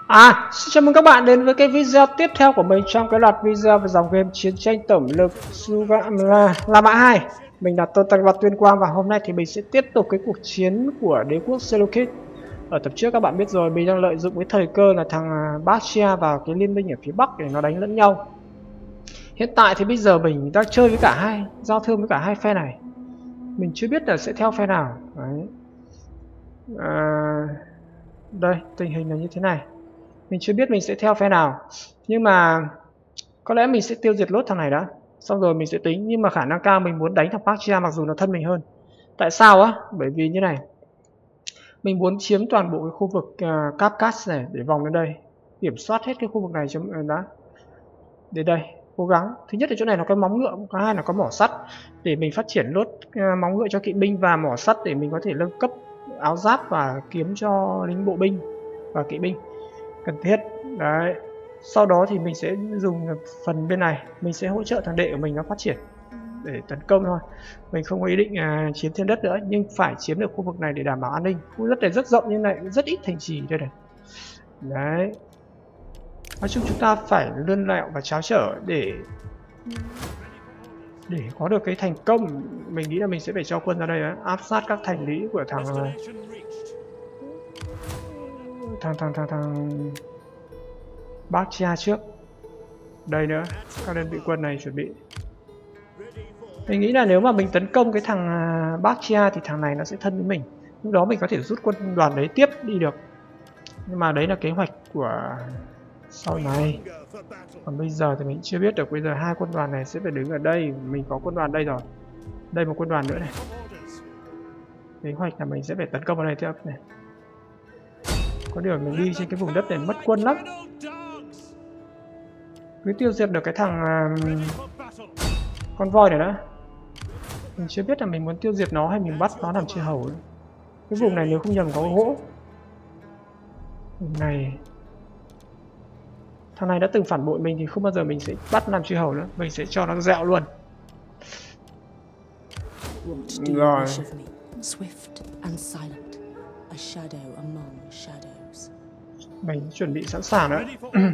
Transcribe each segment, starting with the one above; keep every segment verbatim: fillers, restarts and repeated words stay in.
À, xin chào mừng các bạn đến với cái video tiếp theo của mình trong cái loạt video về dòng game chiến tranh tổng lực Sugamla La Mã hai. Mình là Tôn Tăng Vật Tuyên Quang và hôm nay thì mình sẽ tiếp tục cái cuộc chiến của đế quốc Seleucid. Ở tập trước các bạn biết rồi, mình đang lợi dụng cái thời cơ là thằng Basia vào cái liên minh ở phía Bắc để nó đánh lẫn nhau. Hiện tại thì bây giờ mình đang chơi với cả hai, giao thương với cả hai phe này. Mình chưa biết là sẽ theo phe nào. Đấy. À, đây, tình hình là như thế này. Mình chưa biết mình sẽ theo phe nào, nhưng mà có lẽ mình sẽ tiêu diệt lốt thằng này đã, xong rồi mình sẽ tính. Nhưng mà khả năng cao mình muốn đánh thằng Parkia mặc dù nó thân mình hơn. Tại sao á? Bởi vì như này, mình muốn chiếm toàn bộ cái khu vực uh, Kafkas này để vòng đến đây, kiểm soát hết cái khu vực này cho đã. Đến đây, cố gắng. Thứ nhất là chỗ này nó có móng ngựa, thứ hai là có mỏ sắt để mình phát triển lốt uh, móng ngựa cho kỵ binh và mỏ sắt để mình có thể nâng cấp áo giáp và kiếm cho lính bộ binh và kỵ binh cần thiết. Đấy. Sau đó thì mình sẽ dùng phần bên này, mình sẽ hỗ trợ thằng đệ của mình nó phát triển để tấn công thôi. Mình không có ý định uh, chiếm thêm đất nữa, nhưng phải chiếm được khu vực này để đảm bảo an ninh. Khu đất này rất rộng nhưng lại rất ít thành trì đây này. Đấy. Nói chung chúng ta phải lươn lẹo và tráo trở để để có được cái thành công. Mình nghĩ là mình sẽ phải cho quân ra đây đó, áp sát các thành lũy của thằng thằng thằng thằng thằng Basia trước. Đây nữa, các đơn vị quân này chuẩn bị. Mình nghĩ là nếu mà mình tấn công cái thằng Basia thì thằng này nó sẽ thân với mình. Lúc đó mình có thể rút quân đoàn đấy tiếp đi được. Nhưng mà đấy là kế hoạch của sau này. Còn bây giờ thì mình chưa biết được. Bây giờ hai quân đoàn này sẽ phải đứng ở đây. Mình có quân đoàn đây rồi. Đây một quân đoàn nữa này. Kế hoạch là mình sẽ phải tấn công vào đây tiếp này. Có điều mình đi trên cái vùng đất này mất quân lắm. Cứ tiêu diệt được cái thằng uh, con voi này đã. Mình chưa biết là mình muốn tiêu diệt nó hay mình bắt nó làm chư hầu. Cái vùng này nếu không nhầm có gỗ. Vùng này, thằng này đã từng phản bội mình thì không bao giờ mình sẽ bắt làm chư hầu nữa. Mình sẽ cho nó dẹo luôn. Rồi. Mình chuẩn bị sẵn sàng nữa.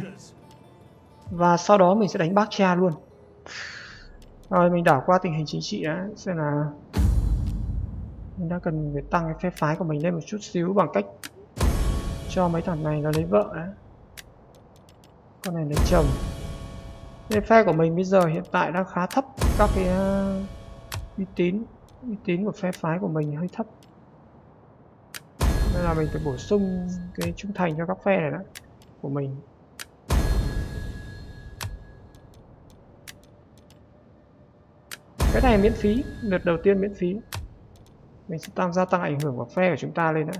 Và sau đó mình sẽ đánh Basia luôn. Rồi mình đảo qua tình hình chính trị đã, xem là mình đang cần phải tăng cái phe phái của mình lên một chút xíu bằng cách cho mấy thằng này nó lấy vợ đã. Con này lấy chồng. Cái phe của mình bây giờ hiện tại đang khá thấp, các cái uh, uy tín uy tín của phe phái của mình hơi thấp, nên là mình phải bổ sung cái trung thành cho các phe này đó của mình. Cái này miễn phí, lượt đầu tiên miễn phí. Mình sẽ tăng gia tăng ảnh hưởng của phe của chúng ta lên đã.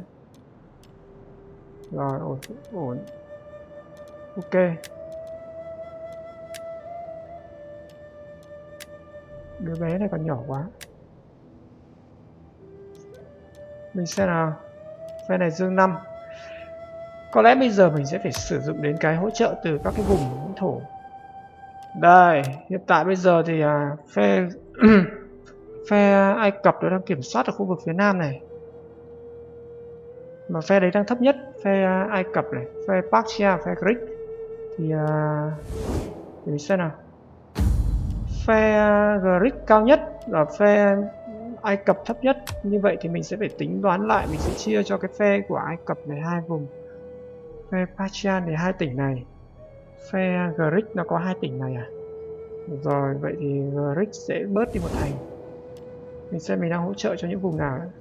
Rồi, ổn, ổn. Ok. Đứa bé này còn nhỏ quá. Mình xem nào. Phe này dương năm. Có lẽ bây giờ mình sẽ phải sử dụng đến cái hỗ trợ từ các cái vùng lãnh thổ. Đây, hiện tại bây giờ thì à, phe phe Ai Cập nó đang kiểm soát ở khu vực phía nam này. Mà phe đấy đang thấp nhất, phe Ai Cập này, phe Parthia, phe Greek. Thì uh, để mình xem nào. Phe Greek cao nhất và phe Ai Cập thấp nhất. Như vậy thì mình sẽ phải tính toán lại, mình sẽ chia cho cái phe của Ai Cập này hai vùng. Phe Parthia này hai tỉnh này. Phe Greek nó có hai tỉnh này à? Rồi, vậy thì Greek sẽ bớt đi một thành. Mình xem mình đang hỗ trợ cho những vùng nào đấy.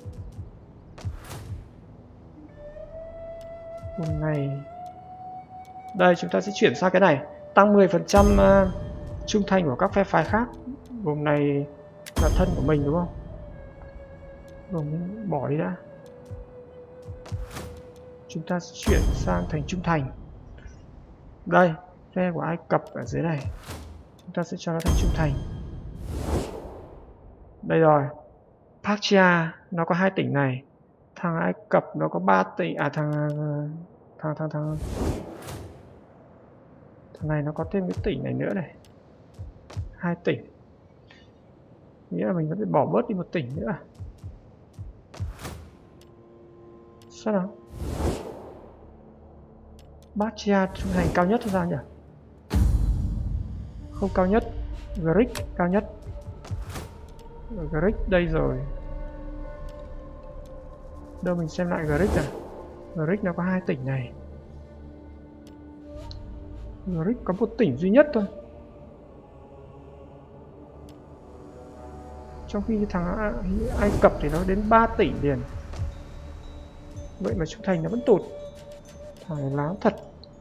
Vùng này. Đây, chúng ta sẽ chuyển sang cái này. Tăng mười phần trăm uh, trung thành của các phe phái khác. Vùng này là thân của mình đúng không? Vùng mình bỏ đi đã. Chúng ta sẽ chuyển sang thành trung thành. Đây, phe của Ai Cập ở dưới này. Chúng ta sẽ cho nó thành trung thành. Đây rồi. Parthia nó có hai tỉnh này. Thằng Ai Cập nó có ba tỉnh. À thằng thằng thằng thằng thằng này nó có thêm cái tỉnh này nữa này. Hai tỉnh. Nghĩa là mình vẫn phải bỏ bớt đi một tỉnh nữa. Sao nào? Bastia trung thành cao nhất hay sao nhỉ? Không cao nhất. Grick cao nhất. Grick đây rồi. Đâu mình xem lại Grick à. Grick nó có hai tỉnh này. Grick có một tỉnh duy nhất thôi. Trong khi thằng Ai Cập thì nó đến ba tỉnh liền. Vậy mà trung thành nó vẫn tụt. Thằng này láo thật.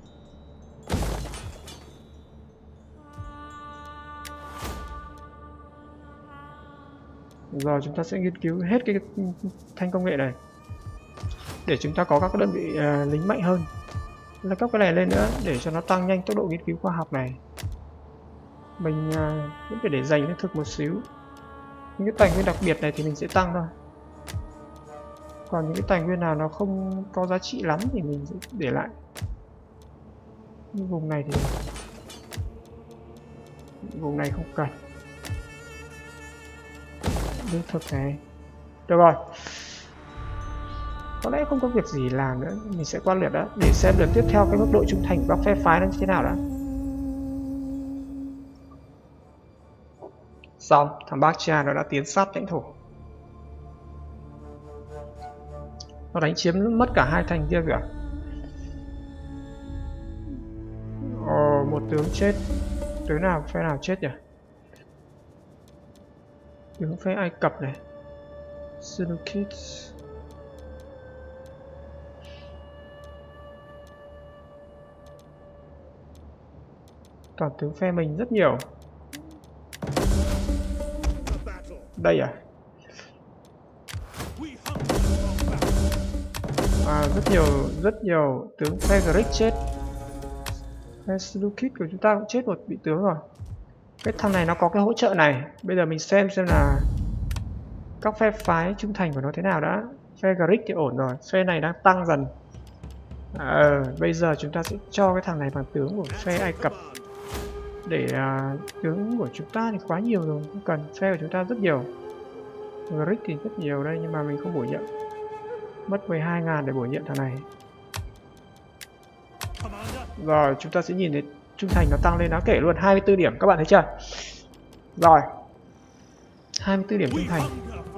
Giờ chúng ta sẽ nghiên cứu hết cái thanh công nghệ này để chúng ta có các đơn vị uh, lính mạnh hơn. Nâng cấp cái này lên nữa để cho nó tăng nhanh tốc độ nghiên cứu khoa học này. Mình uh, vẫn phải để dành lương thực một xíu. Những cái tài nguyên đặc biệt này thì mình sẽ tăng thôi. Còn những cái tài nguyên nào nó không có giá trị lắm thì mình sẽ để lại. Như vùng này thì vùng này không cần. Lương thực này. Được rồi. Có lẽ không có việc gì làm nữa, mình sẽ qua lượt đó để xem lượt tiếp theo cái mức độ trung thành của các phe phái nó như thế nào đã. Xong, thằng Bastia nó đã tiến sát lãnh thổ. Nó đánh chiếm mất cả hai thành kia kìa. Ồ, một tướng chết. Tướng nào, phe nào chết nhỉ? Tướng phe Ai Cập này. Seleucids. Toàn tướng phe mình rất nhiều. Đây à? À, rất nhiều, rất nhiều tướng phe Greek chết. Phe Seleucid của chúng ta cũng chết một vị tướng rồi. Cái thằng này nó có cái hỗ trợ này. Bây giờ mình xem xem là các phe phái trung thành của nó thế nào đã. Phe Greek thì ổn rồi, phe này đang tăng dần. À, bây giờ chúng ta sẽ cho cái thằng này bằng tướng của phe Ai Cập. Để uh, tướng của chúng ta thì quá nhiều rồi, không cần. Phe của chúng ta rất nhiều. Greek thì rất nhiều đây nhưng mà mình không bổ nhiệm. Mất mười hai ngàn để bổ nhiệm thằng này. Rồi chúng ta sẽ nhìn thấy trung thành nó tăng lên đáng kể luôn, hai mươi tư điểm, các bạn thấy chưa? Rồi hai mươi tư điểm trung thành.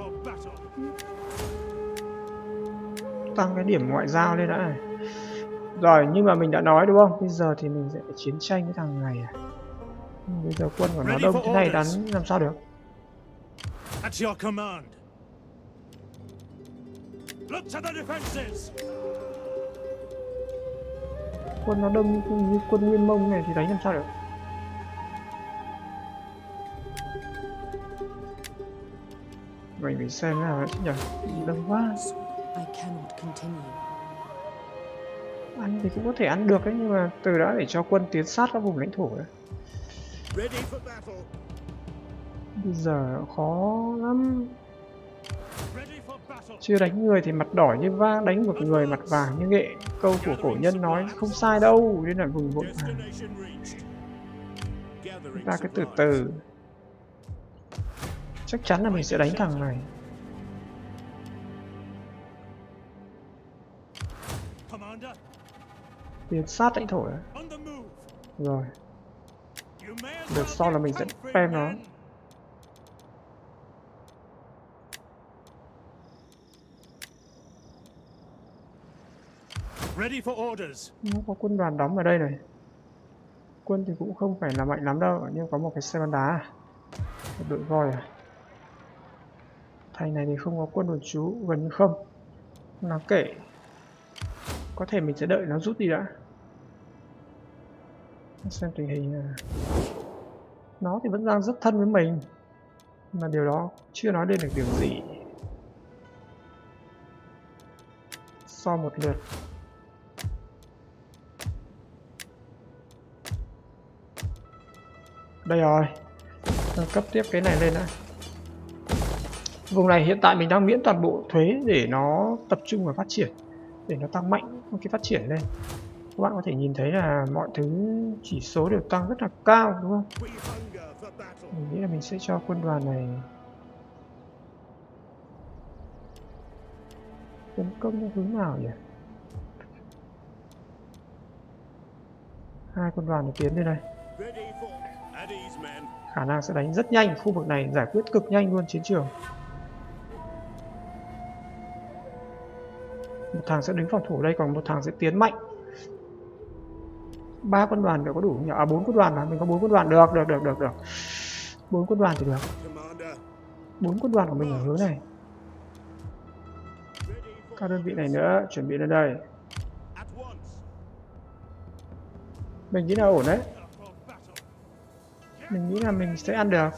Tăng cái điểm ngoại giao lên đã này. Rồi nhưng mà mình đã nói đúng không? Bây giờ thì mình sẽ phải chiến tranh với thằng này à? Bây giờ quân của nó đông thế này đánh làm sao được? Quân nó đông như, như quân Nguyên Mông này thì đánh làm sao được? Mình phải xem nào đấy chứ nhỉ? Đông quá. Ăn thì cũng có thể ăn được đấy, nhưng mà từ đó để cho quân tiến sát các vùng lãnh thổ đấy. Bây giờ khó lắm. Chưa đánh người thì mặt đỏ như vang, đánh một người mặt vàng như nghệ. Câu của cổ nhân nói không sai đâu, nên là vùng vội vàng. Chúng ta cứ từ từ. Chắc chắn là mình sẽ đánh thằng này. Tiến sát lãnh thổ đấy. Rồi. Được sau là mình sẽ spam nó. Nó có quân đoàn đóng ở đây này. Quân thì cũng không phải là mạnh lắm đâu, nhưng có một cái xe bắn đá. Một đội voi à. Thành này thì không có quân đồn trú, gần như không. Không đáng kể. Có thể mình sẽ đợi nó rút đi đã. Xem tình hình là... Nó thì vẫn đang rất thân với mình. Mà điều đó chưa nói lên được điều gì. Sau một lượt. Đây rồi. Nâng cấp tiếp cái này lên đã. Vùng này hiện tại mình đang miễn toàn bộ thuế để nó tập trung vào phát triển. Để nó tăng mạnh cái phát triển lên. Các bạn có thể nhìn thấy là mọi thứ chỉ số đều tăng rất là cao đúng không? Mình nghĩ là mình sẽ cho quân đoàn này tấn công theo hướng nào nhỉ? Hai quân đoàn để tiến lên đây. Khả năng sẽ đánh rất nhanh, khu vực này giải quyết cực nhanh luôn chiến trường. Một thằng sẽ đứng phòng thủ đây, còn một thằng sẽ tiến mạnh. Ba quân đoàn đều có đủ không nhỉ? À, bốn quân đoàn mà, mình có bốn quân đoàn, được, được, được, được, được. Bốn quân đoàn thì được. Bốn quân đoàn của mình ở hướng này. Các đơn vị này nữa, chuẩn bị lên đây. Mình nghĩ là ổn đấy. Mình nghĩ là mình sẽ ăn được.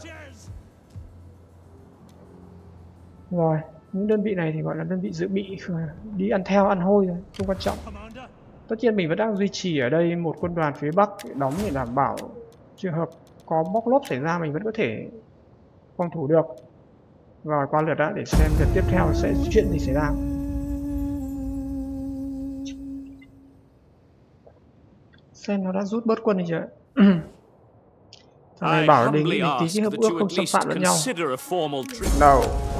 Rồi, những đơn vị này thì gọi là đơn vị dự bị, đi ăn theo, ăn hôi thôi, không quan trọng. Tất nhiên mình vẫn đang duy trì ở đây một quân đoàn phía Bắc đóng để đảm bảo trường hợp có bóc lốp xảy ra mình vẫn có thể phòng thủ được. Rồi qua lượt đã, để xem lượt tiếp theo sẽ chuyện gì xảy ra. Xem nó đã rút bớt quân đi chưa? Thằng này bảo đề nghị mình ký cái hiệp ước không xâm phạm lẫn nhau. No.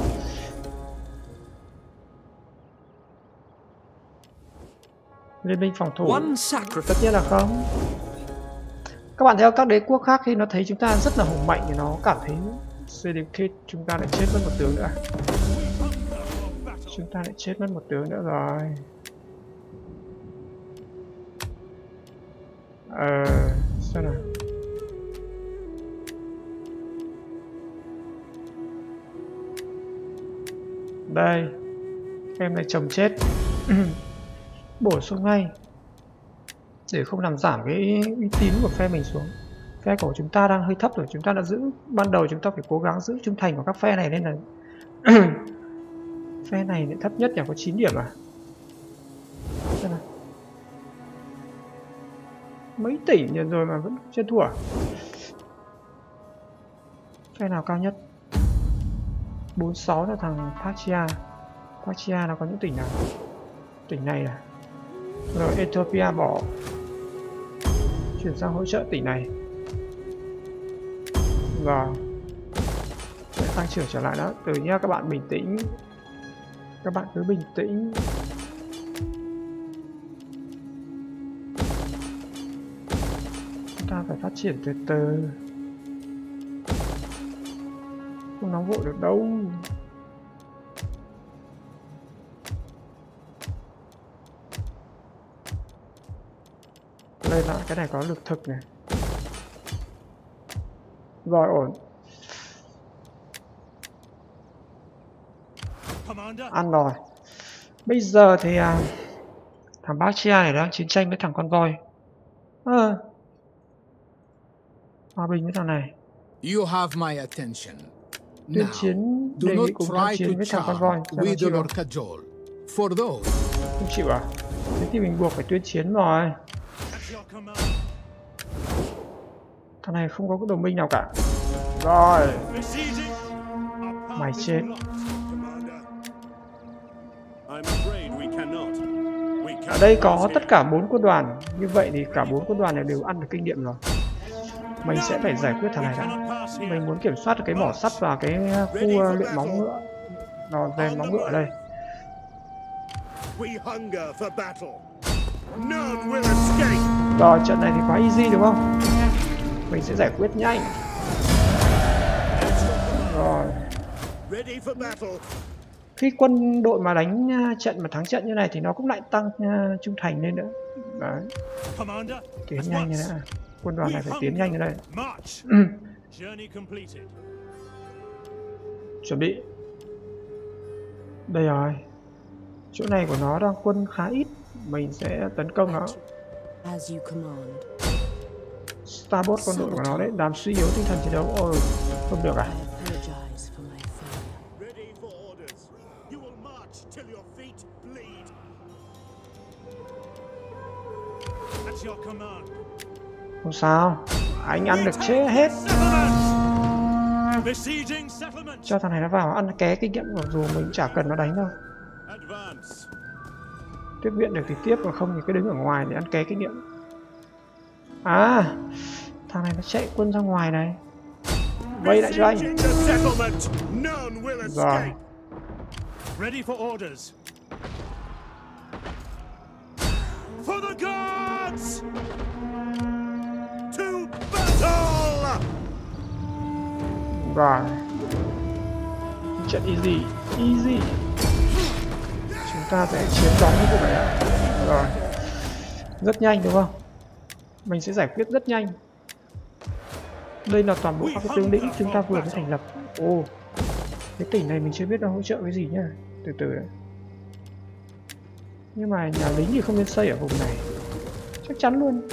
Liên minh phòng thủ. Tất nhiên là không. Các bạn theo các đế quốc khác khi nó thấy chúng ta rất là hùng mạnh thì nó cảm thấy Syndicate chúng ta lại chết mất một tướng nữa. Chúng ta lại chết mất một tướng nữa rồi. Ờ, sao nào? Đây, em này chồng chết. Bổ sung ngay để không làm giảm cái uy tín của phe mình xuống. Phe của chúng ta đang hơi thấp rồi, chúng ta đã giữ ban đầu chúng ta phải cố gắng giữ trung thành của các phe này nên là phe này lại thấp nhất là có chín điểm à? Xem nào. Mấy tỷ nhận rồi mà vẫn chưa thua. Phe nào cao nhất? bốn mươi sáu là thằng Parthia. Parthia nó có những tỉnh nào? Tỉnh này là rồi Ethiopia bỏ, chuyển sang hỗ trợ tỉnh này. Rồi sẽ tăng trưởng trở lại đó. Từ nhá, các bạn bình tĩnh, các bạn cứ bình tĩnh. Chúng ta phải phát triển từ từ, không nóng vội được đâu. Đây là cái này có lực thực này. Rồi ổn. Ăn rồi. Bây giờ thì à, thằng Parthia này đang chiến tranh với thằng con voi. À, hòa bình với thằng này. You have my attention. Tuyên chiến đề nghị cùng tham chiến với thằng con voi. For those. Không chịu à? Thế thì mình buộc phải tuyên chiến rồi. Thằng này không có cái đồng minh nào cả. Rồi. Mày chết. Ở đây có tất cả bốn quân đoàn. Như vậy thì cả bốn quân đoàn này đều ăn được kinh nghiệm rồi. Mình sẽ phải giải quyết thằng này đã. Mình muốn kiểm soát được cái mỏ sắt và cái khu luyện móng ngựa. Nó rèn móng ngựa ở đây. Rồi trận này thì quá easy đúng không? Mình sẽ giải quyết nhanh. Rồi. Khi quân đội mà đánh trận mà thắng trận như này thì nó cũng lại tăng uh, trung thành lên nữa. Đấy. Tiến nhanh như thế này. Quân đoàn này phải tiến nhanh như đây. Chuẩn bị. Đây rồi. Chỗ này của nó đang quân khá ít. Mình sẽ tấn công nó. Starboard quân đội của nó đấy, làm suy yếu tinh thần chiến đấu. Ôi, không được à? Không sao, anh ăn được chết hết. Cho thằng này nó vào ăn ké kinh nghiệm, dù mình chả cần nó đánh đâu. Tiếp viện được thì tiếp, còn không thì cứ đứng ở ngoài để ăn ké kinh nghiệm. À, thằng này nó chạy quân ra ngoài này. Vây lại cho anh. Rồi. Rồi. Trận easy, easy. Chúng ta sẽ chiến thắng cái vụ này. Rồi. Rất nhanh đúng không? Mình sẽ giải quyết rất nhanh. Đây là toàn bộ các cái tướng lĩnh chúng ta vừa mới thành lập. Ồ, cái tỉnh này mình chưa biết nó hỗ trợ cái gì nhá. Từ từ đấy. Nhưng mà nhà lính thì không nên xây ở vùng này. Chắc chắn luôn.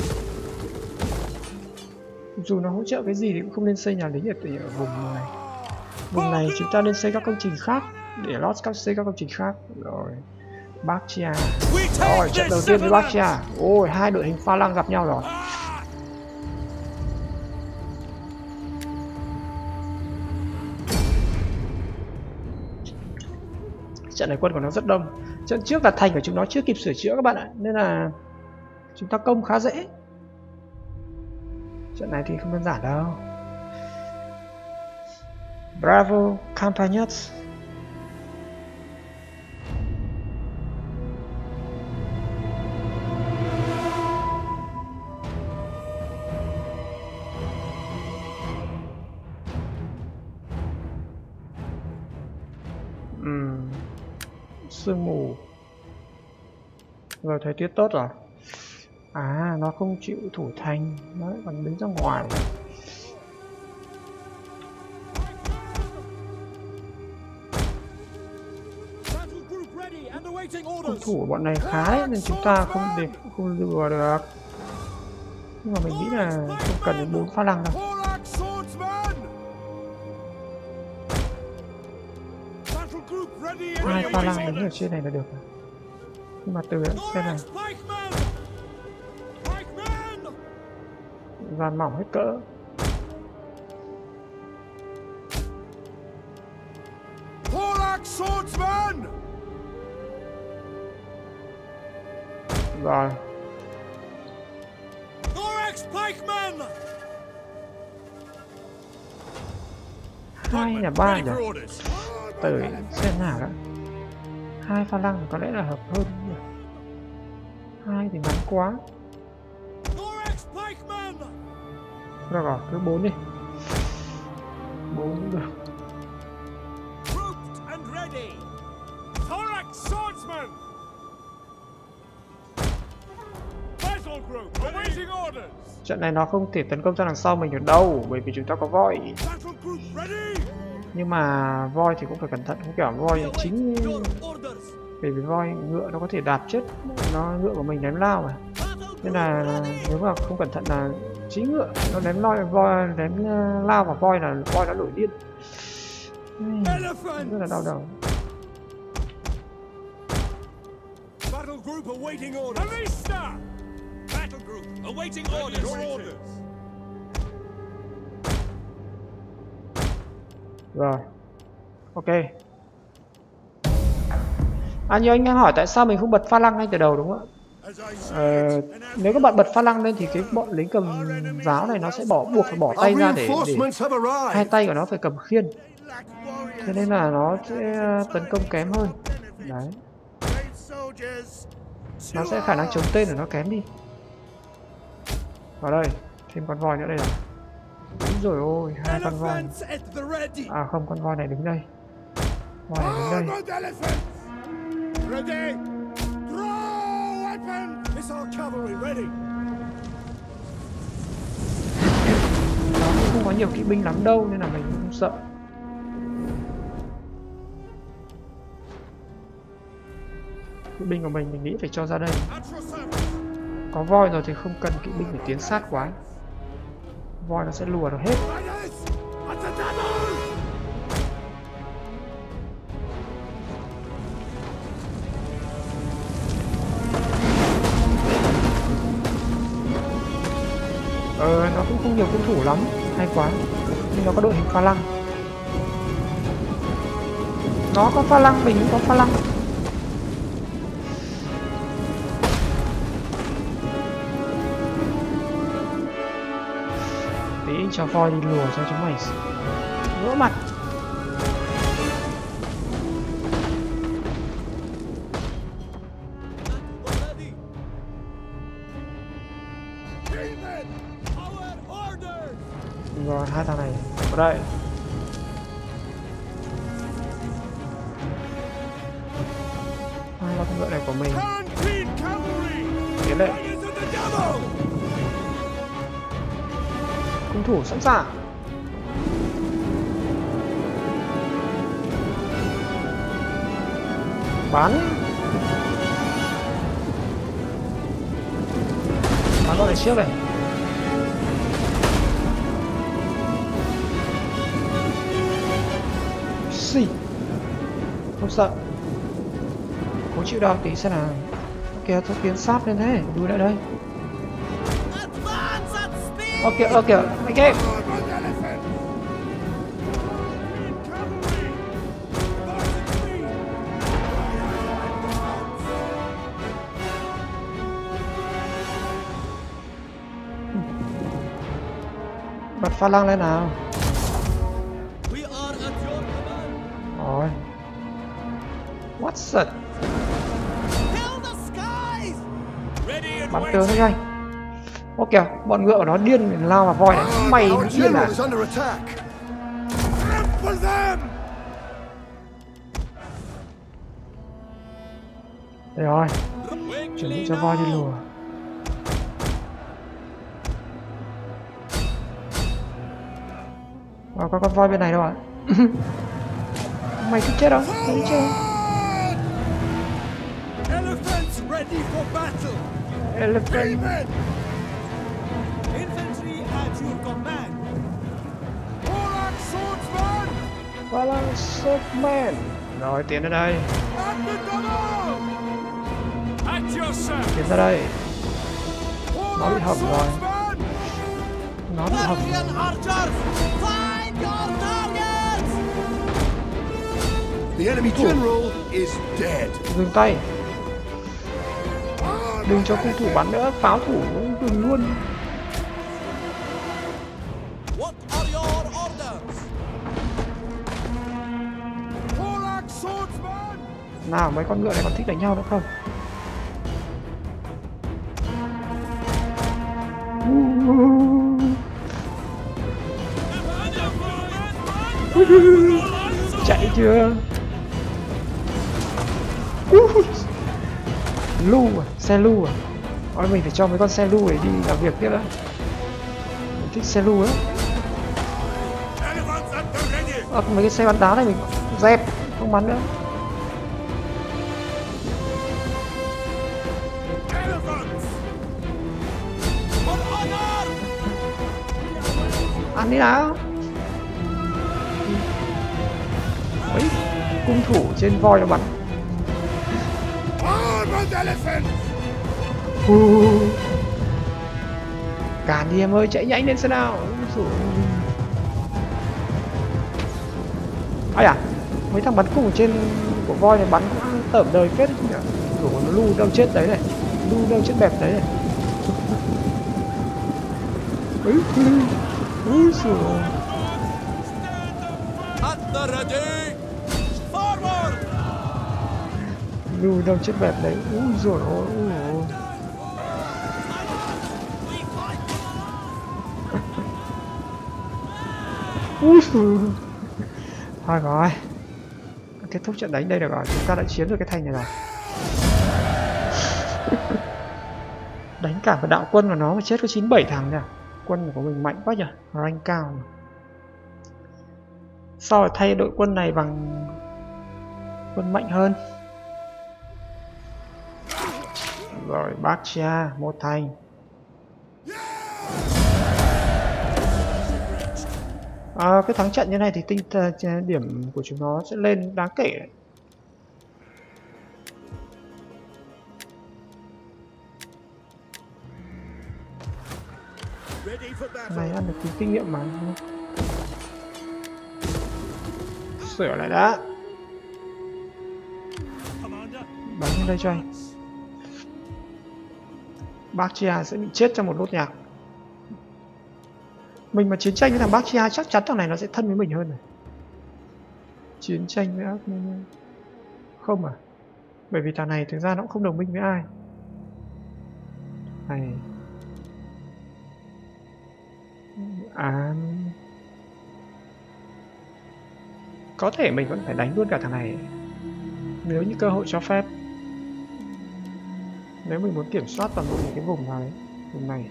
Dù nó hỗ trợ cái gì thì cũng không nên xây nhà lính ở, ở vùng này. Vùng này chúng ta nên xây các công trình khác. Để lót các xây các công trình khác. Rồi. Baktia. Rồi, trận đầu tiên với Baktia. Ôi, hai đội hình pha lang gặp nhau rồi. Trận này quân của nó rất đông. Trận trước là thành của chúng nó chưa kịp sửa chữa các bạn ạ, nên là chúng ta công khá dễ. Trận này thì không đơn giản đâu. Bravo Campagnas. Uhm. Sương mù. Rồi thời tiết tốt rồi. À, nó không chịu thủ thành, nó còn đứng ra ngoài. Cung thủ của bọn này khá đấy, nên chúng ta không để không lừa được. Nhưng mà mình nghĩ là không cần đến bốn pha lăng đâu. Hai pha lăng đứng ở trên này là được. Nhưng mà từ đấy xem này, dàn mỏng hết cỡ. Rồi. Hai nhà ba nhỉ? Tới xem nào đã. Hai pha lăng có lẽ là hợp hơn nhỉ? Hai thì ngắn quá. Rồi rồi, cứ bốn đi. Bốn cũng được. Trận này nó không thể tấn công ra đằng sau mình được đâu, bởi vì chúng ta có voi. Nhưng mà voi thì cũng phải cẩn thận, không kiểu voi chính, bởi vì voi ngựa nó có thể đạp chết nó, ngựa của mình ném lao mà, nên là nếu mà không cẩn thận là chính ngựa nó ném loi voi ném lao vào voi là voi nó nổi điên. Rất là đau đầu. Rồi, ok. À, như anh em hỏi tại sao mình không bật pha lăng ngay từ đầu đúng không ạ? Ờ, nếu các bạn bật pha lăng lên thì cái bọn lính cầm giáo này nó sẽ bỏ buộc phải bỏ tay ra để, để hai tay của nó phải cầm khiên, thế nên là nó sẽ tấn công kém hơn. Đấy, nó sẽ khả năng chống tên của nó kém đi. Vào đây, thêm con voi nữa đây rồi. Đúng rồi, ôi, hai con voi. À không, con voi này đứng đây. Voi này đứng đây. Nó cũng không có nhiều kỵ binh lắm đâu nên là mình cũng không sợ. Kỵ binh của mình mình nghĩ phải cho ra đây. Có voi rồi thì không cần kỵ binh phải tiến sát quá. Voi nó sẽ lùa được hết. Ờ, nó cũng không nhiều cung thủ lắm, hay quá. Nhưng nó có đội hình pha lăng. Nó có pha lăng, mình cũng có pha lăng. Tí cho voi đi lùa cho chúng mày vỡ mặt. Rồi hai thằng này ở đây. Hai con ngựa này của mình. Tiến lên. Cung thủ sẵn sàng. Bắn. Bắn con này trước này. Xì. Không sợ. Không chịu đâu, tí xem nào. Kìa, tôi tiến sát lên thế, đuổi lại đây. Ok, ok, ok. Bật pha lăng lên nào. Rồi. What's it? Bắn tướng đấy anh. Ô kìa, bọn ngựa của nó điên mình lao vào voi này. Mày điên à? Đây rồi. Chuẩn bị cho voi đi lùa. Wow, có con voi bên này đâu ạ? Mày cứ chết không? Mày cứ chết không? Elephant. Phalanx Swordsman. Rồi tiến đến đây. Tiến ra đây. Nó bị hầm rồi. Nó bị hầm rồi. The enemy general is dead. Dừng tay. Đừng cho cung thủ bắn nữa, pháo thủ dừng luôn. Nào mấy con ngựa này còn thích đánh nhau nữa không? Chạy chưa? Lu à? Xe lu à? Ôi mình phải cho mấy con xe lu để đi làm việc tiếp đó. Mình thích xe lu á. À, mấy cái xe bắn đá này mình dẹp, không bắn nữa. Ăn đi nào. Ấy, cung thủ trên voi nó bắn. Uh. Cản đi em ơi, chạy nhanh lên xem nào. Ai à, mấy thằng bắn cung ở trên của voi này bắn cũng tởm đời phết đấy chứ nhỉ. Rủ nó lu đâu chết đấy này, lu đâu chết bẹp đấy này. Úi úi xùa. Lu đâu chết bẹp đấy. Úi rồi ôi. Úi xùa. Thôi rồi, kết thúc trận đánh đây được rồi, chúng ta đã chiếm được cái thành này rồi. Đánh cả một đạo quân của nó mà chết có chín bảy thằng nha. Quân của mình mạnh quá nhỉ, rank cao. Sau rồi thay đội quân này bằng quân mạnh hơn. Rồi Baxia một thành. À, cái thắng trận như này thì tinh uh, điểm của chúng nó sẽ lên đáng kể đấy. Này ăn được tí kinh nghiệm mà. Sửa lại đã. Bắn lên đây cho anh. Baxia sẽ bị chết trong một nốt nhạc. Mình mà chiến tranh với thằng Baxia chắc chắn thằng này nó sẽ thân với mình hơn này. Chiến tranh với ác không à? Bởi vì thằng này thực ra nó cũng không đồng minh với ai. Này. À, có thể mình vẫn phải đánh luôn cả thằng này nếu như cơ hội cho phép. Nếu mình muốn kiểm soát toàn bộ những cái vùng này, vùng này.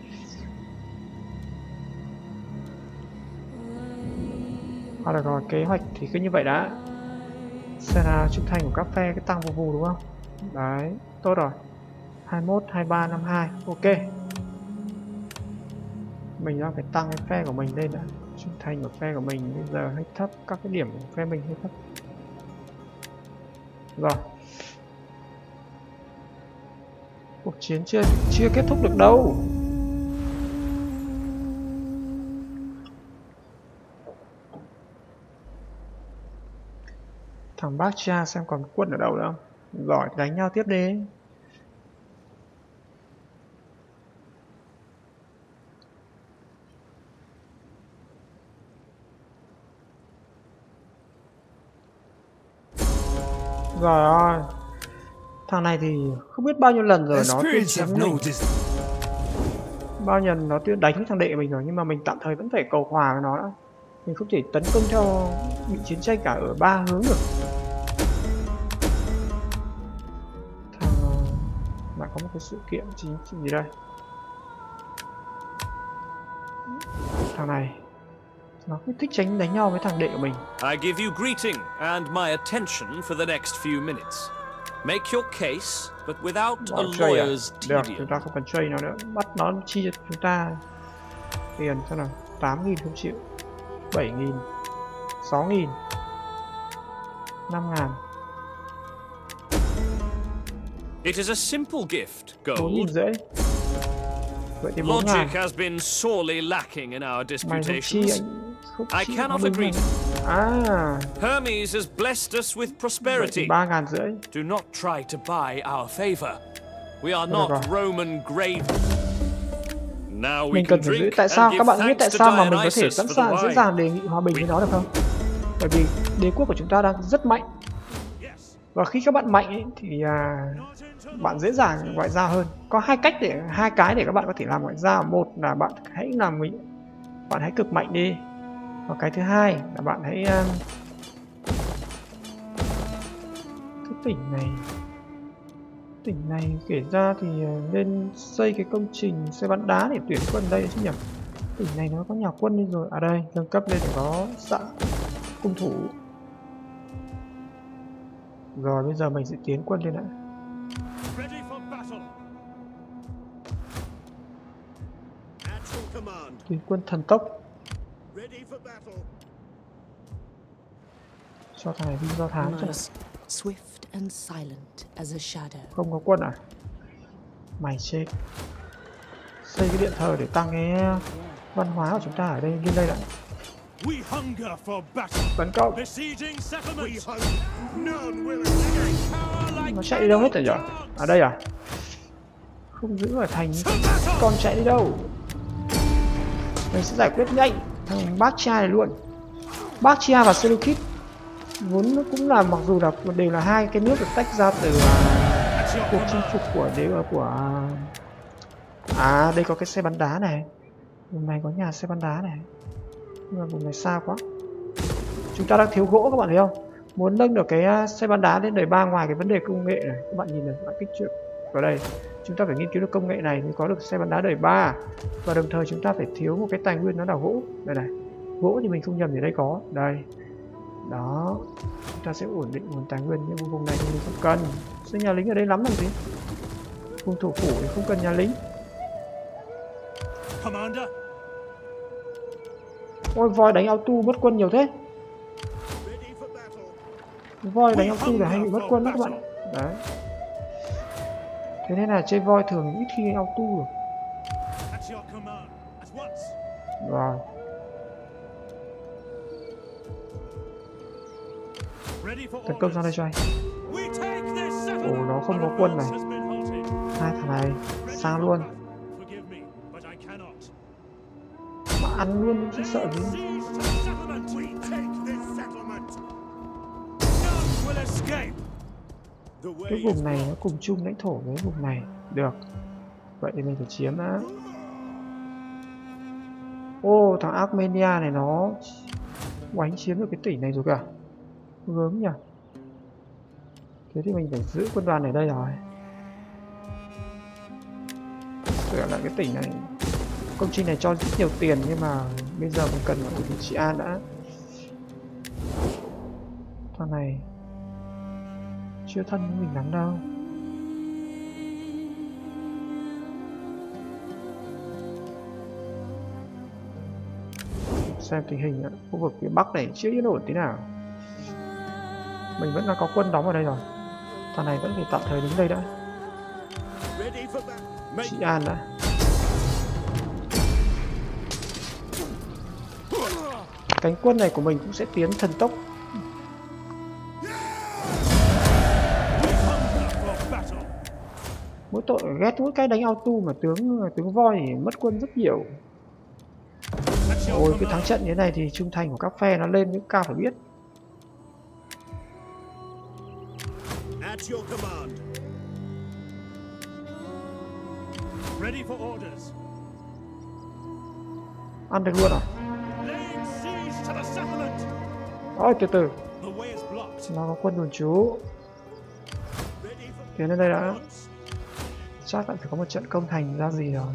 Hoặc là rồi kế hoạch thì cứ như vậy đã. Xem là trung thành của các phe cái tăng vù vù đúng không? Đấy, tốt rồi. hai mốt, hai ba, năm hai, ok. Mình đang phải tăng cái phe của mình lên đã. Trung thành của phe của mình bây giờ hơi thấp, các cái điểm của phe mình hơi thấp. Rồi. Cuộc chiến chưa chưa kết thúc được đâu. Thằng bác cha xem còn quân ở đâu nữa không? Giỏi, đánh nhau tiếp đi. Rồi ơi. Thằng này thì không biết bao nhiêu lần rồi nó tuyên chiến mình. Bao nhiêu lần nó tuyên đánh thằng đệ mình rồi, nhưng mà mình tạm thời vẫn phải cầu hòa với nó đã. Mình không thể tấn công theo bị chiến tranh cả ở ba hướng được. Thằng lại có một cái sự kiện chính gì đây? Thằng này nó cứ thích tránh đánh nhau với thằng đệ của mình. I give you greeting and my attention for the next few minutes. Make your case, but without a lawyer's Được, tedium. chúng ta không cần trade nó nữa. Bắt nó chi cho chúng ta tiền xem nào. Tám nghìn không chịu, bảy nghìn, sáu nghìn, năm ngàn. It is a simple gift, Bốn nghìn gold. rưỡi. Vậy thì bốn ngàn. Logic has been sorely lacking in our Mày không chi disputations. anh không I chi cannot hòa bình agree. này. À, Hermes has blessed us with vậy prosperity. thì ba ngàn rưỡi. Do not try to buy our favor. We are Được not rồi. Roman grave. Now we Mình can cần phải giữ. drink Tại sao and các give bạn biết thanks tại to sao mà mình có thể Dionysus sẵn for the sàng dễ wine. dàng đề nghị hòa bình với nó được không? Bởi vì đế quốc của chúng ta đang rất mạnh. Và khi các bạn mạnh ấy, thì à, bạn dễ dàng ngoại giao hơn. Có hai cách để hai cái để các bạn có thể làm ngoại giao. Một là bạn hãy làm mình bạn hãy cực mạnh đi. Và cái thứ hai là bạn hãy um, cái tỉnh này tỉnh này kể ra thì nên xây cái công trình xe bắn đá để tuyển quân đây chứ nhỉ. Tỉnh này nó có nhà quân đi rồi. À đây, nâng cấp lên để có xã cung thủ. Rồi bây giờ mình sẽ tiến quân lên đã. Tiến quân thần tốc. Cho thằng này đi do thám chứ. Swift and silent as a shadow. Không có quân à? Mày chết. Xây cái điện thờ để tăng cái văn hóa của chúng ta ở đây, lên đây đã. Tấn công. Nó chạy đi đâu hết rồi nhỉ? À đây à? Không giữ ở thành. Còn chạy đi đâu? Mình sẽ giải quyết nhanh thằng Bactria này luôn. Bactria và Seleucid vốn nó cũng là, mặc dù là đều là hai cái nước được tách ra từ uh, cuộc chinh phục của đế của à đây có cái xe bắn đá này, vùng này có nhà xe bắn đá này, nhưng mà vùng này xa quá. Chúng ta đang thiếu gỗ các bạn thấy không? Muốn nâng được cái xe bắn đá lên đời ba, ngoài cái vấn đề công nghệ này, các bạn nhìn này, các bạn kích trượng vào đây, chúng ta phải nghiên cứu được công nghệ này mới có được xe bắn đá đời ba, và đồng thời chúng ta phải thiếu một cái tài nguyên, nó là gỗ. Đây này, gỗ thì mình không nhầm thì đây có đây. Đó, chúng ta sẽ ổn định nguồn tài nguyên, nhưng vùng này thì mình không cần. Xây nhà lính ở đây lắm làm gì? Vùng thủ phủ thì không cần nhà lính. Ôi, voi đánh auto mất quân nhiều thế. Voi đánh auto là hay bị mất quân đó các bạn. Đấy. Thế nên là chơi voi thường ít khi auto được. Rồi. Tấn công sang đây cho anh. Ồ, nó không có quân này. Hai thằng này sang luôn. Mà ăn luôn chứ sợ gì. Cái vùng này nó cùng chung lãnh thổ với vùng này. Được. Vậy thì mình phải chiếm đã. Ô, thằng Armenia này nó oánh chiếm được cái tỉnh này rồi kìa. Gớm nhỉ. Thế thì mình phải giữ quân đoàn ở đây rồi. Tựa lại cái tỉnh này. Công trình này cho rất nhiều tiền nhưng mà bây giờ mình cần phải ổn định trị an đã. Thằng này chưa thân với mình lắm đâu. Xem tình hình ở khu vực phía Bắc này chưa yên ổn tí nào. Mình vẫn đang có quân đóng ở đây rồi. Thằng này vẫn phải tạm thời đứng đây đã. Trị an đã. Cánh quân này của mình cũng sẽ tiến thần tốc. Mỗi tội ghét mỗi cái đánh auto mà tướng tướng voi thì mất quân rất nhiều. Ôi, cái thắng trận như thế này thì trung thành của các phe nó lên những cao phải biết. Ăn được luôn à? Ôi, từ từ. Nó có quân đồn trú. Tiến lên đây đã. Chắc lại phải có một trận công thành ra gì rồi.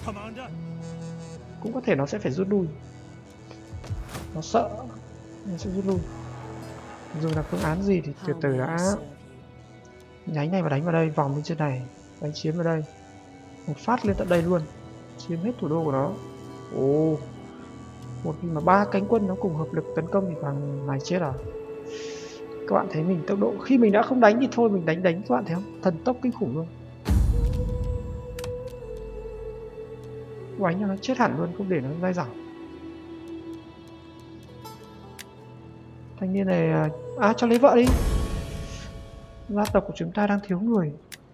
Cũng có thể nó sẽ phải rút lui. Nó sợ nó sẽ rút lui. Dù là phương án gì thì từ từ đã. Nhánh này và đánh vào đây, vòng bên trên này, đánh chiếm vào đây, một phát lên tận đây luôn, chiếm hết thủ đô của nó. Ồ, một khi mà ba cánh quân nó cùng hợp lực tấn công thì thằng này chết à? Các bạn thấy mình tốc độ khi mình đã không đánh thì thôi mình đánh đánh các bạn thấy không? Thần tốc kinh khủng luôn. Đánh cho nó chết hẳn luôn, không để nó dai dẳng. Thanh niên này à, cho lấy vợ đi. Gia tộc của chúng ta đang thiếu người.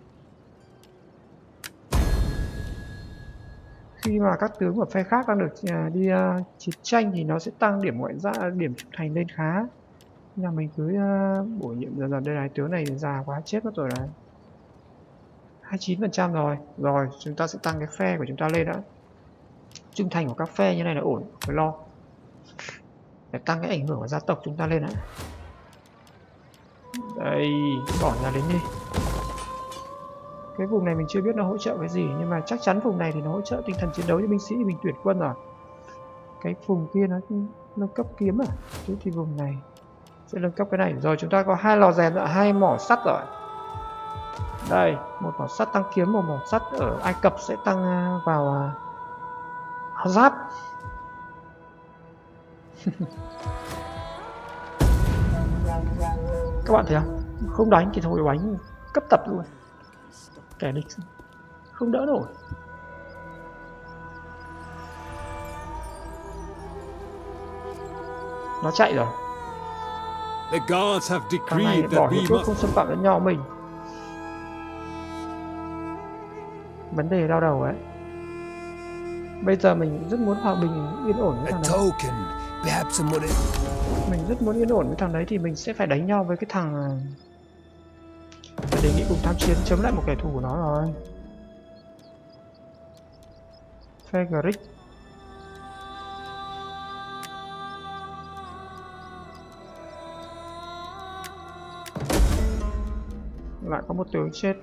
Khi mà các tướng của phe khác đang được uh, đi uh, chiến tranh thì nó sẽ tăng điểm ngoại giao, điểm trung thành lên khá. Nhưng mà mình cứ uh, bổ nhiệm dần dần. Đây này, tướng này già quá chết mất rồi này. hai mươi chín phần trăm rồi. Rồi, chúng ta sẽ tăng cái phe của chúng ta lên đã. Trung thành của các phe như này là ổn, phải lo. Để tăng cái ảnh hưởng của gia tộc chúng ta lên đã. Đây, bỏ nhà lính đi. Cái vùng này mình chưa biết nó hỗ trợ cái gì, nhưng mà chắc chắn vùng này thì nó hỗ trợ tinh thần chiến đấu cho binh sĩ thì mình tuyển quân rồi. Cái vùng kia nó nâng cấp kiếm à? Chứ thì vùng này sẽ nâng cấp cái này. Rồi chúng ta có hai lò rèn rồi, hai mỏ sắt rồi. Đây, một mỏ sắt tăng kiếm, một mỏ sắt ở Ai Cập sẽ tăng vào áo giáp. Các bạn thấy không? Không đánh thì thôi đánh cấp tập luôn. Kẻ địch không đỡ nổi. Nó chạy rồi. The gods have Thằng này decreed bỏ that hiệu we thuốc must. không xâm phạm lẫn nhau mình. Vấn đề đau đầu ấy. Bây giờ mình rất muốn hòa bình yên ổn với A thằng đấy. token, perhaps someone. Mình rất muốn yên ổn với thằng đấy thì mình sẽ phải đánh nhau với cái thằng. Phải đề nghị cùng tham chiến chấm lại một kẻ thù của nó rồi. Frederick. Lại có một tướng chết.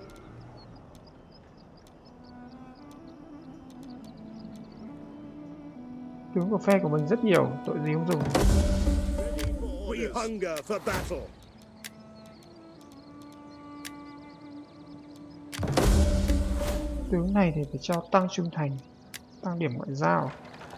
Tướng của phe của mình rất nhiều, tội gì không dùng. We hunger for battle. Tướng này thì phải cho tăng trung thành, tăng điểm ngoại giao.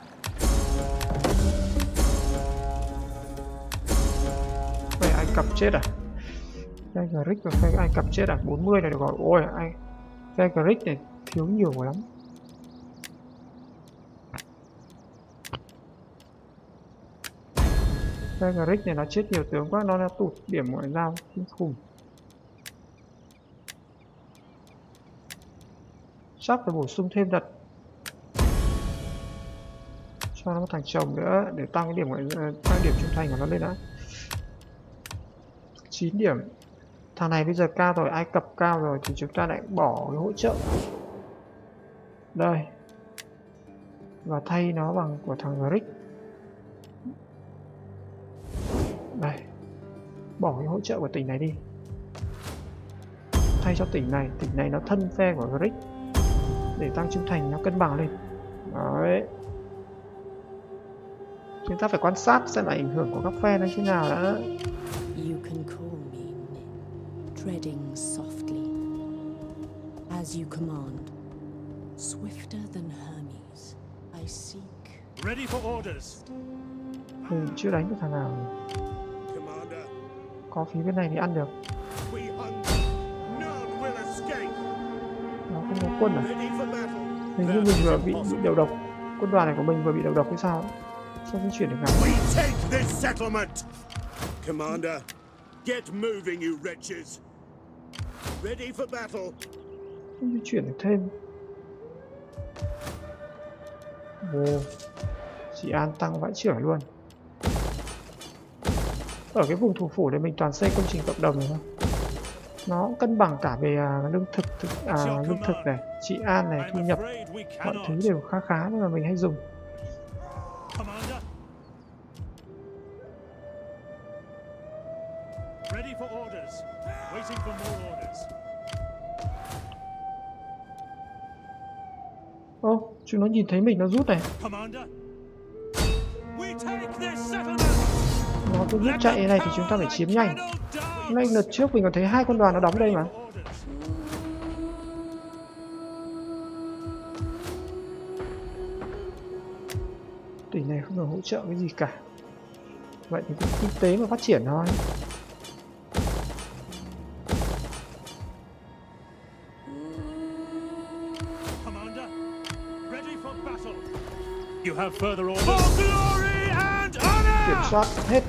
Phe Ai Cập chết à? Phe Greek và phe Ai Cập chết à? bốn mươi này được rồi. Ôi, ai phe Greek này thiếu nhiều quá lắm. Phe Greek này nó chết nhiều tướng quá, nó đã tụt điểm ngoại giao kinh khủng. Chắc phải bổ sung thêm đợt cho nó một thằng chồng nữa để tăng cái điểm ngoại tăng điểm trung thành của nó lên đã. chín điểm. Thằng này bây giờ cao rồi, Ai Cập cao rồi thì chúng ta lại bỏ cái hỗ trợ. Đây. và thay nó bằng của thằng Rick. Đây, bỏ cái hỗ trợ của tỉnh này đi, thay cho tỉnh này. Tỉnh này nó thân phe của Rick để tăng trung thành, nó cân bằng lên. Đấy, chúng ta phải quan sát xem là ảnh hưởng của các phe nó như nào đã. You can call me treading softly as you command, swifter than Hermes. I seek. Ready for orders. Mình chưa đánh được thằng nào. Có phía bên này thì ăn được. Nó không có quân à? Hình như mình vừa bị, bị đầu độc. Quân đoàn này của mình vừa bị đầu độc hay sao? Sao di chuyển được nào? Commander, get moving, you wretches. Ready for battle. Không di chuyển được thêm. Ồ, chị An tăng vãi chưởng luôn. Ở cái vùng thủ phủ này mình toàn xây công trình cộng đồng này thôi. Nó cân bằng cả về à, lương thực, thực à, lương thực này, chị An này, thu nhập, mọi thứ đều khá khá nhưng mà mình hay dùng. Ô, oh, chúng nó nhìn thấy mình nó rút này. Nó cứ rút chạy này thì chúng ta phải chiếm nhanh. Nay lượt trước mình còn thấy hai quân đoàn nó đóng đây mà. Tỉnh này không được hỗ trợ cái gì cả. Vậy thì cũng kinh tế mà phát triển thôi. You have further orders. For glory and honor! Kiểm soát hết.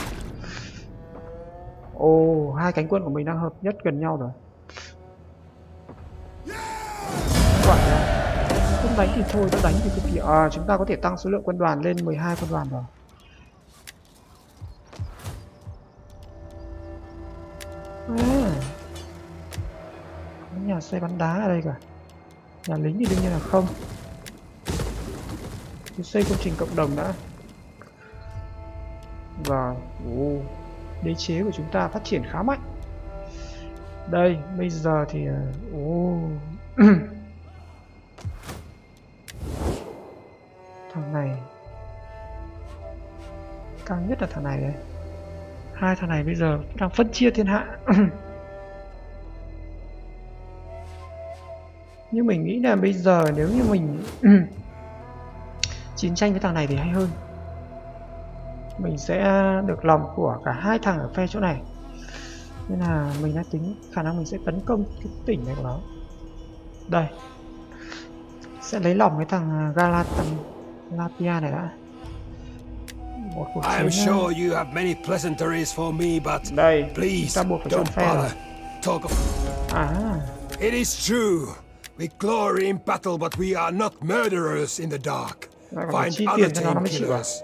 Ồ, oh, hai cánh quân của mình đang hợp nhất gần nhau rồi. Gọi là không đánh thì thôi, đã đánh thì cực kỳ. À, chúng ta có thể tăng số lượng quân đoàn lên mười hai quân đoàn rồi. À, có nhà xe bắn đá ở đây cả. Nhà lính thì đương nhiên là không. Cứ xây công trình cộng đồng đã. Và ồ, đế chế của chúng ta phát triển khá mạnh. Đây, bây giờ thì ồ, thằng này cao nhất là thằng này đấy. Hai thằng này bây giờ đang phân chia thiên hạ. Nhưng mình nghĩ là bây giờ nếu như mình chiến tranh với thằng này thì hay hơn. Mình sẽ được lòng của cả hai thằng ở phe chỗ này. Nên là mình đã tính khả năng mình sẽ tấn công cái tỉnh này của nó. Đây, sẽ lấy lòng cái thằng Galatia này đã. Một cuộc chiến. I'm sure you have many pleasantries for me, but đây, ta buộc phải chọn phe rồi. Talk of... À, it is true. We glory in battle, but we are not murderers in the dark. Find other tame killers.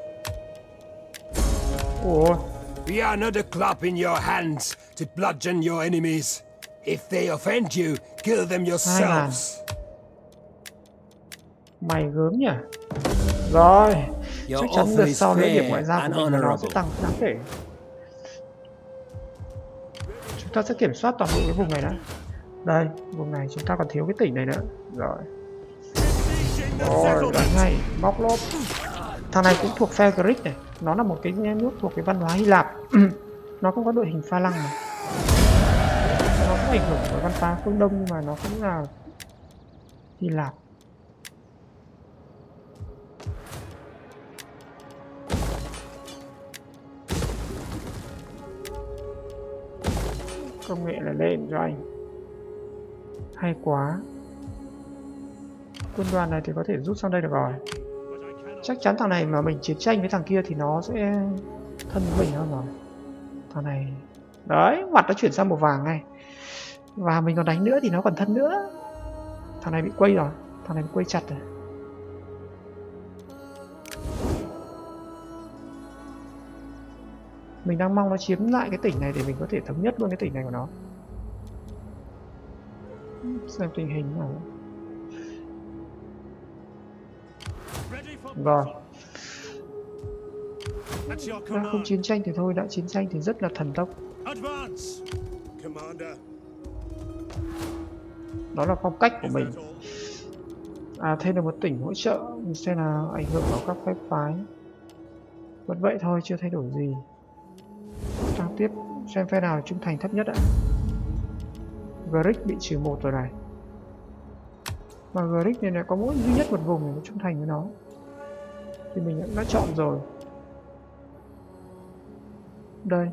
Ủa? We are not a club in your hands to bludgeon your enemies. If they offend you, kill them yourselves. Mày gớm nhỉ? Rồi, chắc chắn lượt sau nữa điểm ngoại giao của mình nó sẽ tăng đáng kể. Chúng ta sẽ kiểm soát toàn bộ cái vùng này đã. Đây, vùng này chúng ta còn thiếu cái tỉnh này nữa. Rồi. Rồi, đánh ngay, bóc lốp. Thằng này cũng thuộc phe Greek này. Nó là một cái nước thuộc cái văn hóa Hy Lạp. Nó cũng có đội hình pha lăng này. Nó có ảnh hưởng của văn hóa phương Đông nhưng mà nó cũng là Hy Lạp. Công nghệ là lên cho anh. Hay quá. Quân đoàn này thì có thể rút sang đây được rồi. Chắc chắn thằng này mà mình chiến tranh với thằng kia thì nó sẽ thân với mình hơn rồi. Thằng này đấy, mặt nó chuyển sang màu vàng ngay. Và mình còn đánh nữa thì nó còn thân nữa. Thằng này bị quây rồi. Thằng này bị quây chặt rồi. Mình đang mong nó chiếm lại cái tỉnh này để mình có thể thống nhất luôn cái tỉnh này của nó. Xem tình hình nào. Rồi. At your Đã không command. chiến tranh thì thôi, đã chiến tranh thì rất là thần tốc. Advance, Commander. Đó là phong cách của Is mình. that all? À, thêm được một tỉnh hỗ trợ, mình xem là ảnh hưởng vào các phép phái. Vẫn vậy thôi, chưa thay đổi gì. Tăng tiếp, xem phe nào trung thành thấp nhất ạ. Grick bị trừ một rồi này. Mà Grick này lại có mỗi duy nhất một vùng để nó trung thành với nó. Thì mình đã chọn rồi. Đây.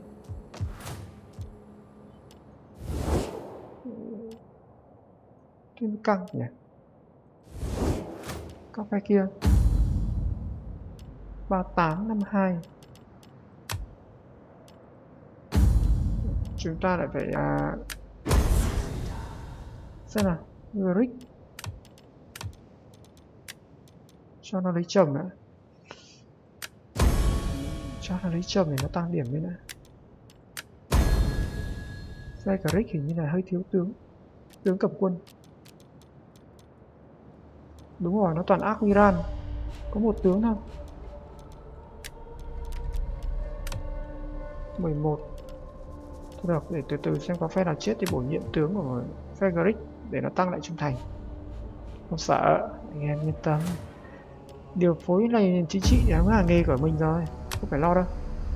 Thêm căng nhỉ. Các phe kia ba tám năm hai. Chúng ta lại phải à... xem nào. Grick cho nó lấy chồng nữa, cho nó lấy chồng để nó tăng điểm lên nữa. Phe Grick hình như là hơi thiếu tướng, tướng cầm quân. Đúng rồi, nó toàn Admiral, có một tướng thôi. mười một. Thôi được, để từ từ xem có phe nào chết thì bổ nhiệm tướng của phe Grick để nó tăng lại trung thành. Không sợ, anh em yên tâm. Điều phối này chính trị là là nghề của mình rồi, không phải lo đâu.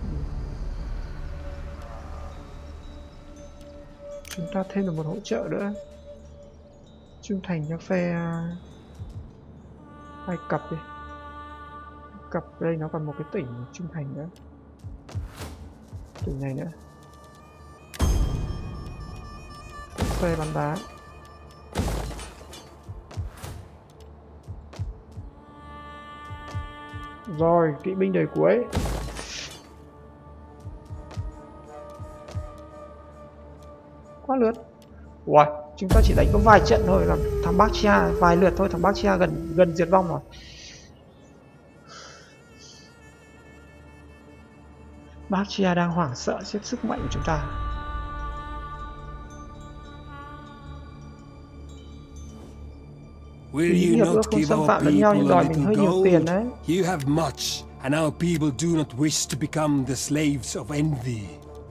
Chúng ta thêm được một hỗ trợ nữa, trung thành cho phe Ai Cập đi. Ai Cập đây nó còn một cái tỉnh trung thành nữa, tỉnh này nữa. Phe bắn đá. Rồi, kỵ binh đời cuối. Quá lượt. Ui, chúng ta chỉ đánh có vài trận thôi là thằng Baxia, vài lượt thôi thằng Baxia gần gần diệt vong rồi. Baxia đang hoảng sợ trước sức mạnh của chúng ta. Will Ký you hiệp ước not không give xâm our phạm lẫn nhau nhưng people a đòi mình little hơi nhiều tiền gold? đấy. You have much, and our people do not wish to become the slaves of envy.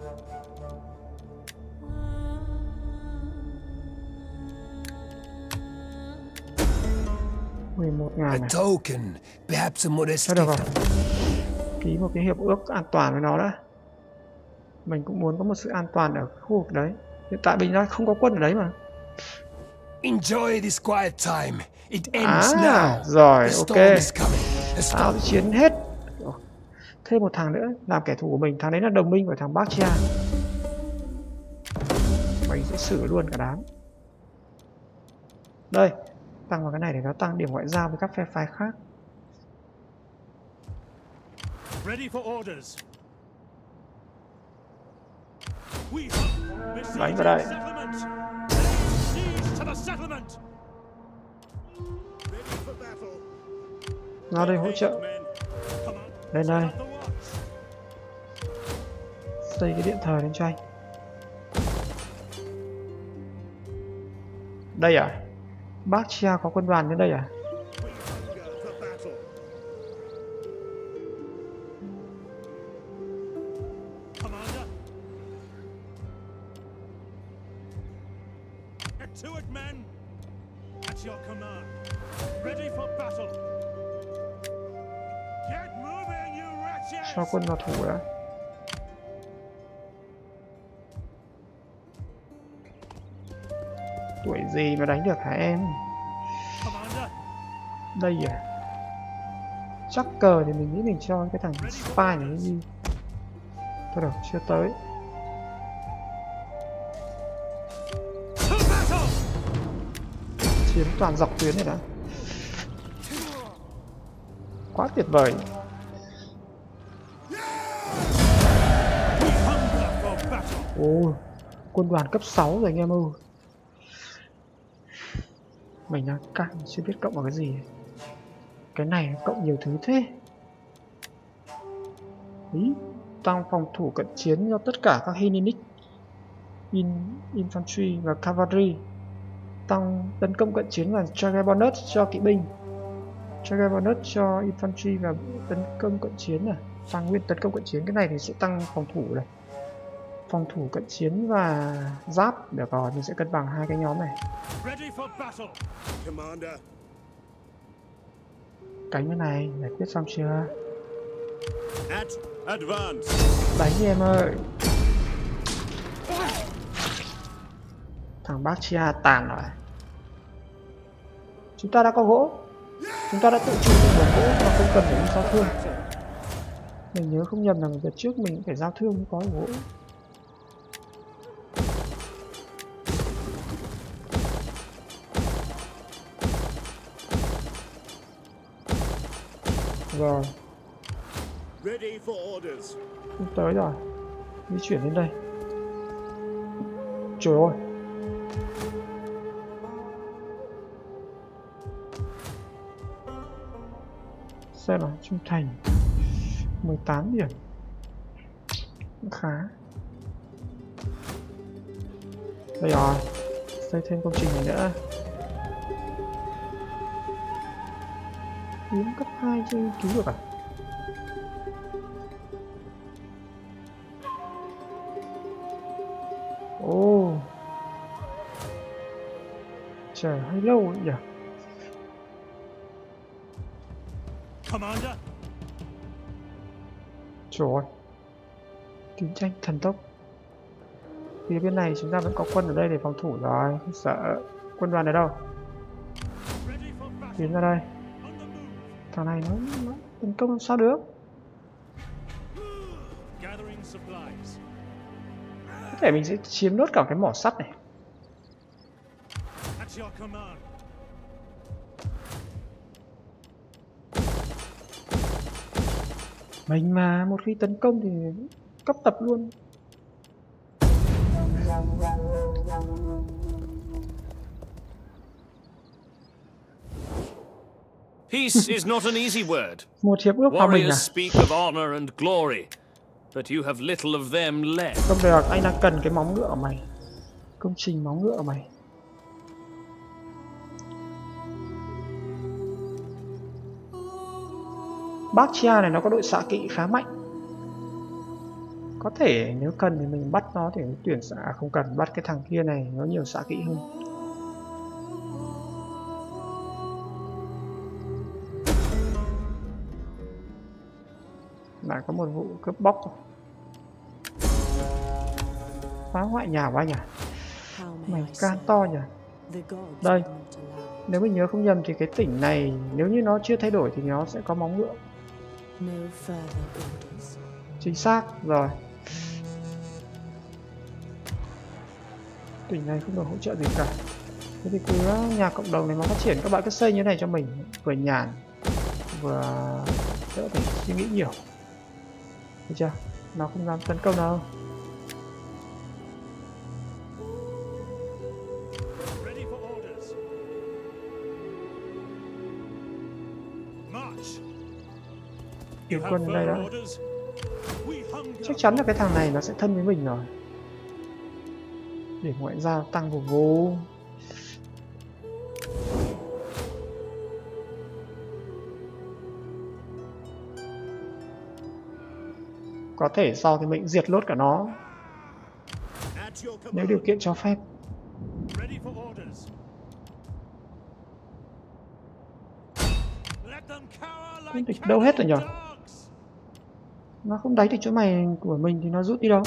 mười một A ngàn này. token, perhaps a modest Thôi được rồi. gift. Ký một cái hiệp ước an toàn với nó đã. Mình cũng muốn có một sự an toàn ở khu vực đấy. Hiện tại mình đang không có quân ở đấy mà. Enjoy this quiet time. It ends À, now. rồi, The storm ok. is coming. The Tao storm. sẽ chiến hết. Thêm một thằng nữa làm kẻ thù của mình. Thằng đấy là đồng minh của thằng Baxia. Mình sẽ xử luôn cả đám. Đây, tăng vào cái này để nó tăng điểm ngoại giao với các phe phái khác. Ready for orders. We have Đánh besieged vào đây. the settlement. Siege to the settlement. Ready for battle. Ra đây hỗ trợ. Men. Come on. Lên đây, Start the watch. xây cái điện thờ lên cho anh. Đây à? Baxia có quân đoàn đến đây à? We hunger for battle. Commander. Get to it, men. At your command. Ready for battle. Get moving, you wretches! Cho quân vào thủ đã. Tuổi gì mà đánh được hả em? Commander. Đây à? Chắc cờ thì mình nghĩ mình cho cái thằng spy này nó đi. Thôi được, chưa tới. To battle! Chiếm toàn dọc tuyến này đã. Quá tuyệt vời. We hunger for battle. Ồ, quân đoàn cấp sáu rồi anh em ơi. Mình đang căng, chưa biết cộng vào cái gì. Cái này cộng nhiều thứ thế. Ý, tăng phòng thủ cận chiến cho tất cả các Hellenic in, Infantry và Cavalry. Tăng tấn công cận chiến và Dragonus cho kỵ binh. cho cái bonus cho infantry và tấn công cận chiến này, tăng nguyên tấn công cận chiến. Cái này thì sẽ tăng phòng thủ này, phòng thủ cận chiến và giáp. Được rồi, mình sẽ cân bằng hai cái nhóm này. Ready for battle, Commander. Cánh bên này giải quyết xong chưa? At advance. Đánh đi em ơi. Thằng Baccia tàn rồi. Chúng ta đã có gỗ, chúng ta đã tự chủ được nguồn gỗ và không cần phải đi giao thương. Mình nhớ không nhầm rằng đợt trước mình cũng phải giao thương mới có gỗ. Rồi. Ready for orders. Không tới rồi. Di chuyển lên đây. Trời ơi. Xem nào, trung thành mười tám điểm. Cũng khá. Đây rồi. Xây thêm công trình này nữa. Kiếm cấp hai chưa cứu được à? Ồ oh. Chờ hơi lâu ấy nhỉ. Commander. Trời ơi. Chiến tranh thần tốc. Phía bên này chúng ta vẫn có quân ở đây để phòng thủ rồi. Không sợ. Quân đoàn ở đâu? Tiến ra đây. Thằng này nó, nó tấn công làm sao được. Có thể mình sẽ chiếm nốt cả cái mỏ sắt này. Mình mà một khi tấn công thì cấp tập luôn. Peace is not an easy word. Một hiệp ước hòa bình à? Warriors speak of honor and glory, but you have little of them left. Không được, anh đang cần cái móng ngựa của mày. Công trình móng ngựa của mày. Baccia này nó có đội xạ kỵ khá mạnh. Có thể nếu cần thì mình bắt nó để tuyển xạ, không cần bắt cái thằng kia này, nó nhiều xạ kỵ hơn. Lại có một vụ cướp bóc. Phá hoại nhà của anh à? Mày can to nhỉ? Đây, nếu mình nhớ không nhầm thì cái tỉnh này nếu như nó chưa thay đổi thì nó sẽ có móng ngựa. Chính xác rồi. Tỉnh này không được hỗ trợ gì cả. Thế thì cứ nhà cộng đồng này mà phát triển, các bạn cứ xây như thế này cho mình, vừa nhàn vừa đỡ phải suy nghĩ nhiều. Thấy chưa? Nó không dám tấn công đâu. Điều quân ở đây đó. Chắc chắn là cái thằng này nó sẽ thân với mình rồi. Để ngoại giao tăng vô vô. Có thể sau thì mình diệt lốt cả nó, nếu điều kiện cho phép. Quân địch đâu hết rồi nhỉ? Nó không đánh được chỗ mày của mình thì nó rút đi đâu?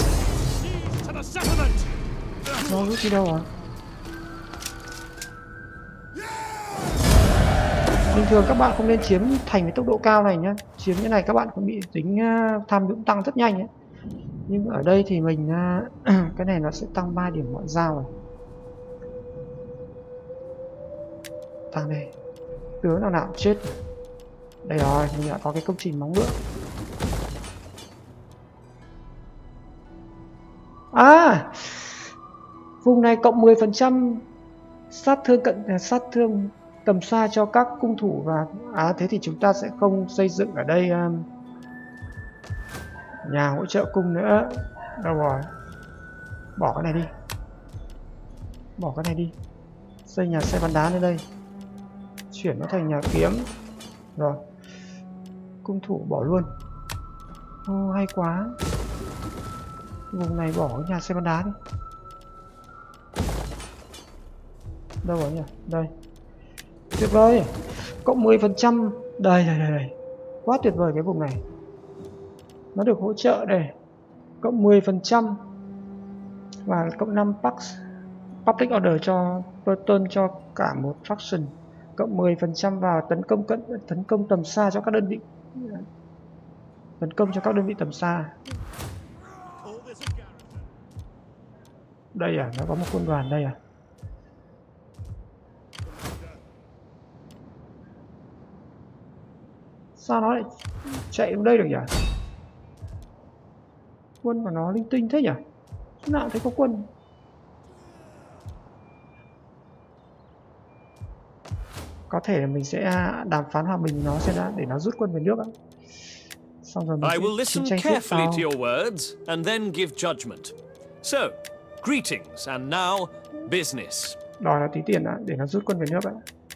Nó rút đi đâu à? Bình thường các bạn không nên chiếm thành với tốc độ cao này nhá. Chiếm như này các bạn cũng bị tính tham nhũng tăng rất nhanh ấy. Nhưng ở đây thì mình cái này nó sẽ tăng ba điểm ngoại giao rồi. Tăng đây. Tướng nào nào chết. Đây rồi, mình đã có cái công trình móng ngựa. À, vùng này cộng mười phần trăm sát thương cận sát thương tầm xa cho các cung thủ. Và à thế thì chúng ta sẽ không xây dựng ở đây um, nhà hỗ trợ cung nữa. Đâu rồi? Bỏ cái này đi. Bỏ cái này đi. Xây nhà xe bắn đá lên đây. Chuyển nó thành nhà kiếm. Rồi, cung thủ bỏ luôn. Ô, hay quá. Vùng này bỏ nhà xe bắn đá đi. Đâu rồi nhỉ? Đây. Tuyệt vời. Cộng mười phần trăm. Đây, đây, đây, đây. Quá tuyệt vời cái vùng này. Nó được hỗ trợ đây. Cộng mười phần trăm. Và cộng năm public order cho Burton cho cả một faction. Cộng mười phần trăm vào tấn công cận tấn công tầm xa cho các đơn vị. Tấn công cho các đơn vị tầm xa. Đây à, nó có một quân đoàn đây à. Sao nó lại chạy đến đây được nhỉ? Quân của nó linh tinh thế nhỉ? Chỗ nào thấy có quân? Có thể là mình sẽ đàm phán hòa bình nó sẽ đã để nó rút quân về nước ạ. Xong rồi mình I will sẽ listen chiến tranh tiếp carefully sau. to your words and then give judgment. So, greetings and now business. Đòi nó tí tiền đã để nó rút quân về nước ạ.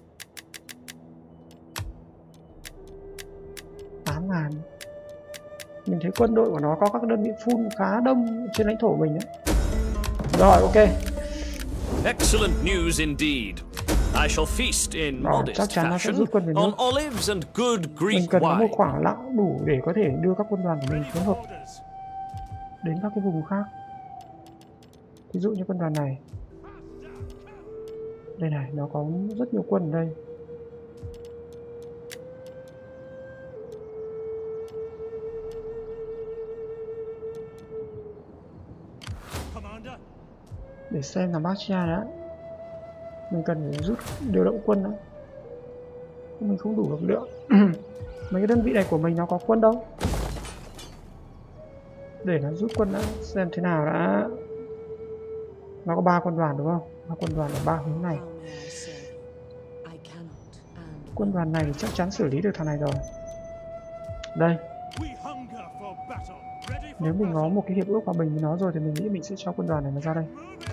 tám ngàn. Mình thấy quân đội của nó có các đơn vị full khá đông trên lãnh thổ mình ấy. Rồi, ok. Excellent news indeed. I shall feast in Rồi, modest chắc chắn nó sẽ fashion rút quân về on nước. olives and good Greek Mình cần có một wine. khoảng lặng đủ để có thể đưa các quân đoàn của mình phối hợp đến các cái vùng khác. Ví dụ như quân đoàn này. Đây này, nó có rất nhiều quân ở đây. Để xem là Marcia đã. Mình cần phải rút điều động quân đã. Mình không đủ lực lượng. Mấy cái đơn vị này của mình nó có quân đâu. Để nó rút quân đã, xem thế nào đã. Nó có ba quân đoàn đúng không? Ba quân đoàn ở ba hướng này. Quân đoàn này thì chắc chắn xử lý được thằng này rồi. Đây. Nếu mình có một cái hiệp ước hòa bình với nó rồi thì mình nghĩ mình sẽ cho quân đoàn này nó ra đây.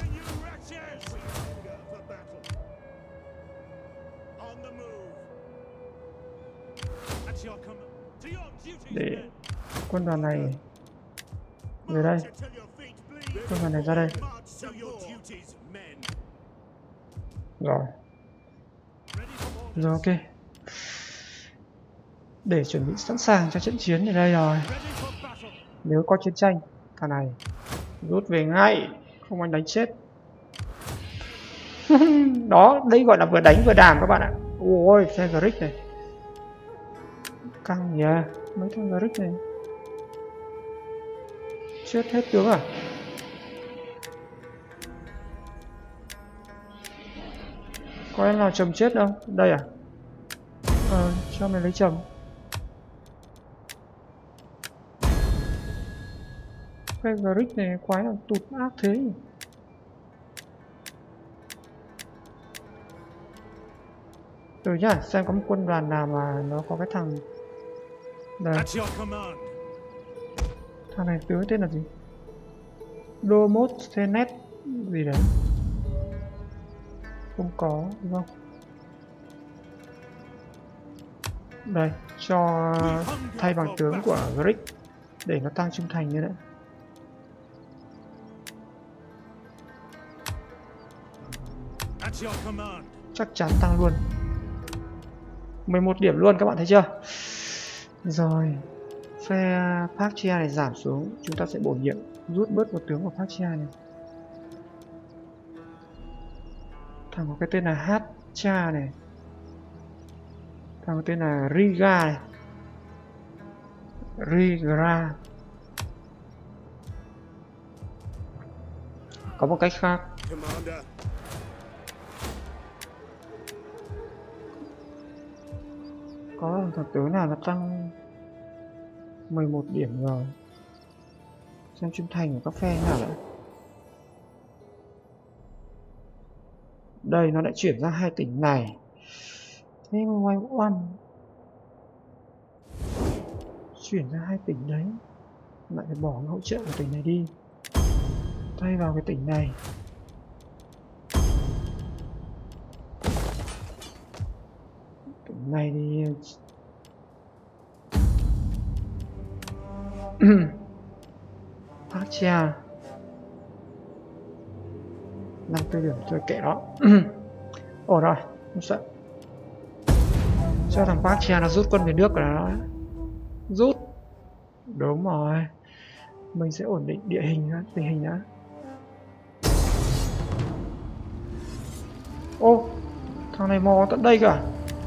Để quân đoàn này về đây. Quân đoàn này ra đây. Rồi. Rồi ok. Để chuẩn bị sẵn sàng cho trận chiến ở đây rồi. Nếu có chiến tranh, thằng này rút về ngay, không anh đánh chết. Đó, đây gọi là vừa đánh vừa đàm các bạn ạ. Ôi, phe Grick này căng nhỉ, mấy thằng Grick này chết hết tướng à? Có em nào chồng chết đâu? Đây à? Ờ, cho mày lấy chồng. Cái Grick này quái là tụt ác thế. Rồi nhá, xem có một quân đoàn nào mà nó có cái thằng. Đây. Thằng này tướng tên là gì? Domosthenes gì đấy? Không có đúng không? Đây, cho thay bằng tướng của Grick để nó tăng trung thành như đấy. Chắc chắn tăng luôn. mười một điểm luôn các bạn thấy chưa? Rồi, phe Parthia này giảm xuống, chúng ta sẽ bổ nhiệm, rút bớt một tướng của Parthia này. Thằng có cái tên là Hatcha này. Thằng có tên là Riga này. Riga. Có một cách khác. Có thằng tướng nào nó tăng mười một điểm rồi. Xem trung thành của các phe nào đấy. Đây nó lại chuyển ra hai tỉnh này. Thế mà ngoài oan chuyển ra hai tỉnh đấy, lại phải bỏ hỗ trợ của tỉnh này đi, thay vào cái tỉnh này. Tỉnh này thì Partia năm mươi điểm thôi kệ đó. Ổn rồi, không sợ. Cho thằng Partia nó rút quân về nước rồi đó. Rút. Đúng rồi. Mình sẽ ổn định địa hình á, tình hình đã. Ô, thằng này mò tận đây cả.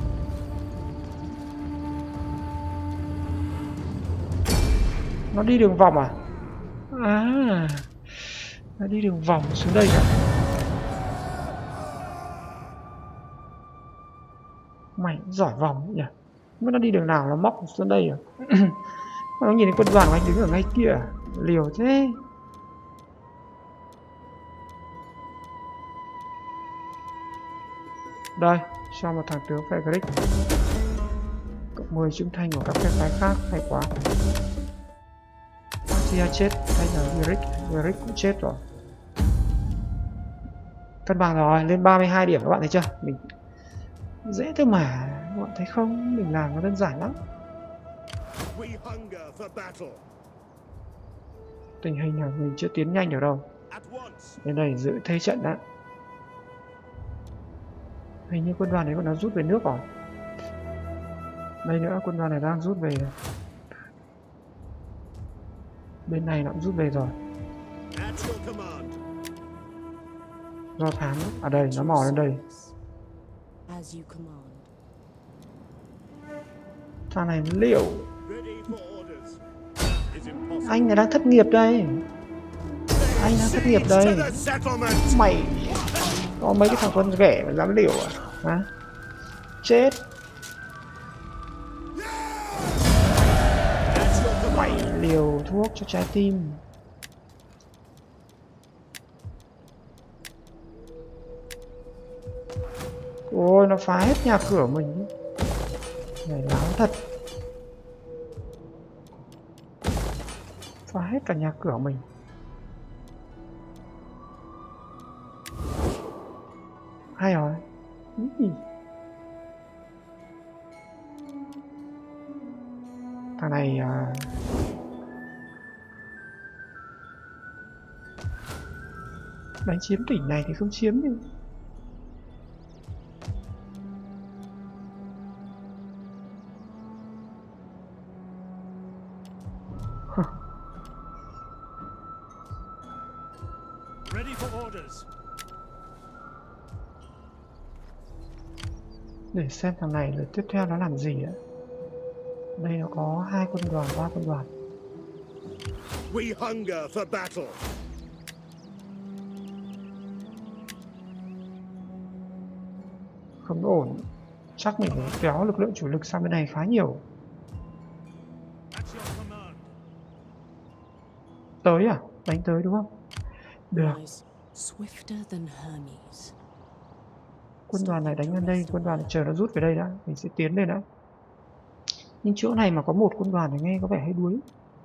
Nó đi đường vòng à? À, nó đi đường vòng xuống đây cả. Mày giỏi vòng nhỉ? Mà nó đi đường nào nó móc xuống đây à? Nó nhìn thấy quân đoàn của anh đứng ở ngay kia, liều thế. Đây, cho một thằng tướng Frederick. Cộng mười trung thành của các phe phái khác, hay quá. Tia chết, hay là Eric, Eric cũng chết rồi. Cân bằng rồi, lên ba mươi hai điểm các bạn thấy chưa? Mình dễ thôi mà, các bạn thấy không? Mình làm nó đơn giản lắm. Tình hình là mình chưa tiến nhanh được đâu. Đến đây giữ thế trận đã. Hình như quân đoàn đấy còn nó rút về nước rồi. Đây nữa, quân đoàn này đang rút về. Bên này nó cũng rút về rồi. Do thám ở đây, nó mò lên đây. Thằng này liệu anh này đang thất nghiệp đây. Anh đang thất nghiệp đây. Mày có mấy cái thằng con ghẻ mà dám liều à? Hả? Chết. Mày liều thuốc cho trái tim. Ôi, nó phá hết nhà cửa mình. Này láo thật. Phá hết cả nhà cửa mình. Hay rồi. Ừ. Thằng này à... đánh chiếm tỉnh này thì không chiếm đi. Ready for orders. Để xem thằng này lượt tiếp theo nó làm gì ạ. Đây nó có hai quân đoàn, ba quân đoàn. We hunger for battle. Không ổn. Chắc mình phải kéo lực lượng chủ lực sang bên này khá nhiều. Tới à? Đánh tới đúng không? Được. Quân đoàn này đánh lên đây, quân đoàn này chờ nó rút về đây đã. Mình sẽ tiến lên đã. Nhưng chỗ này mà có một quân đoàn thì nghe có vẻ hơi đuối.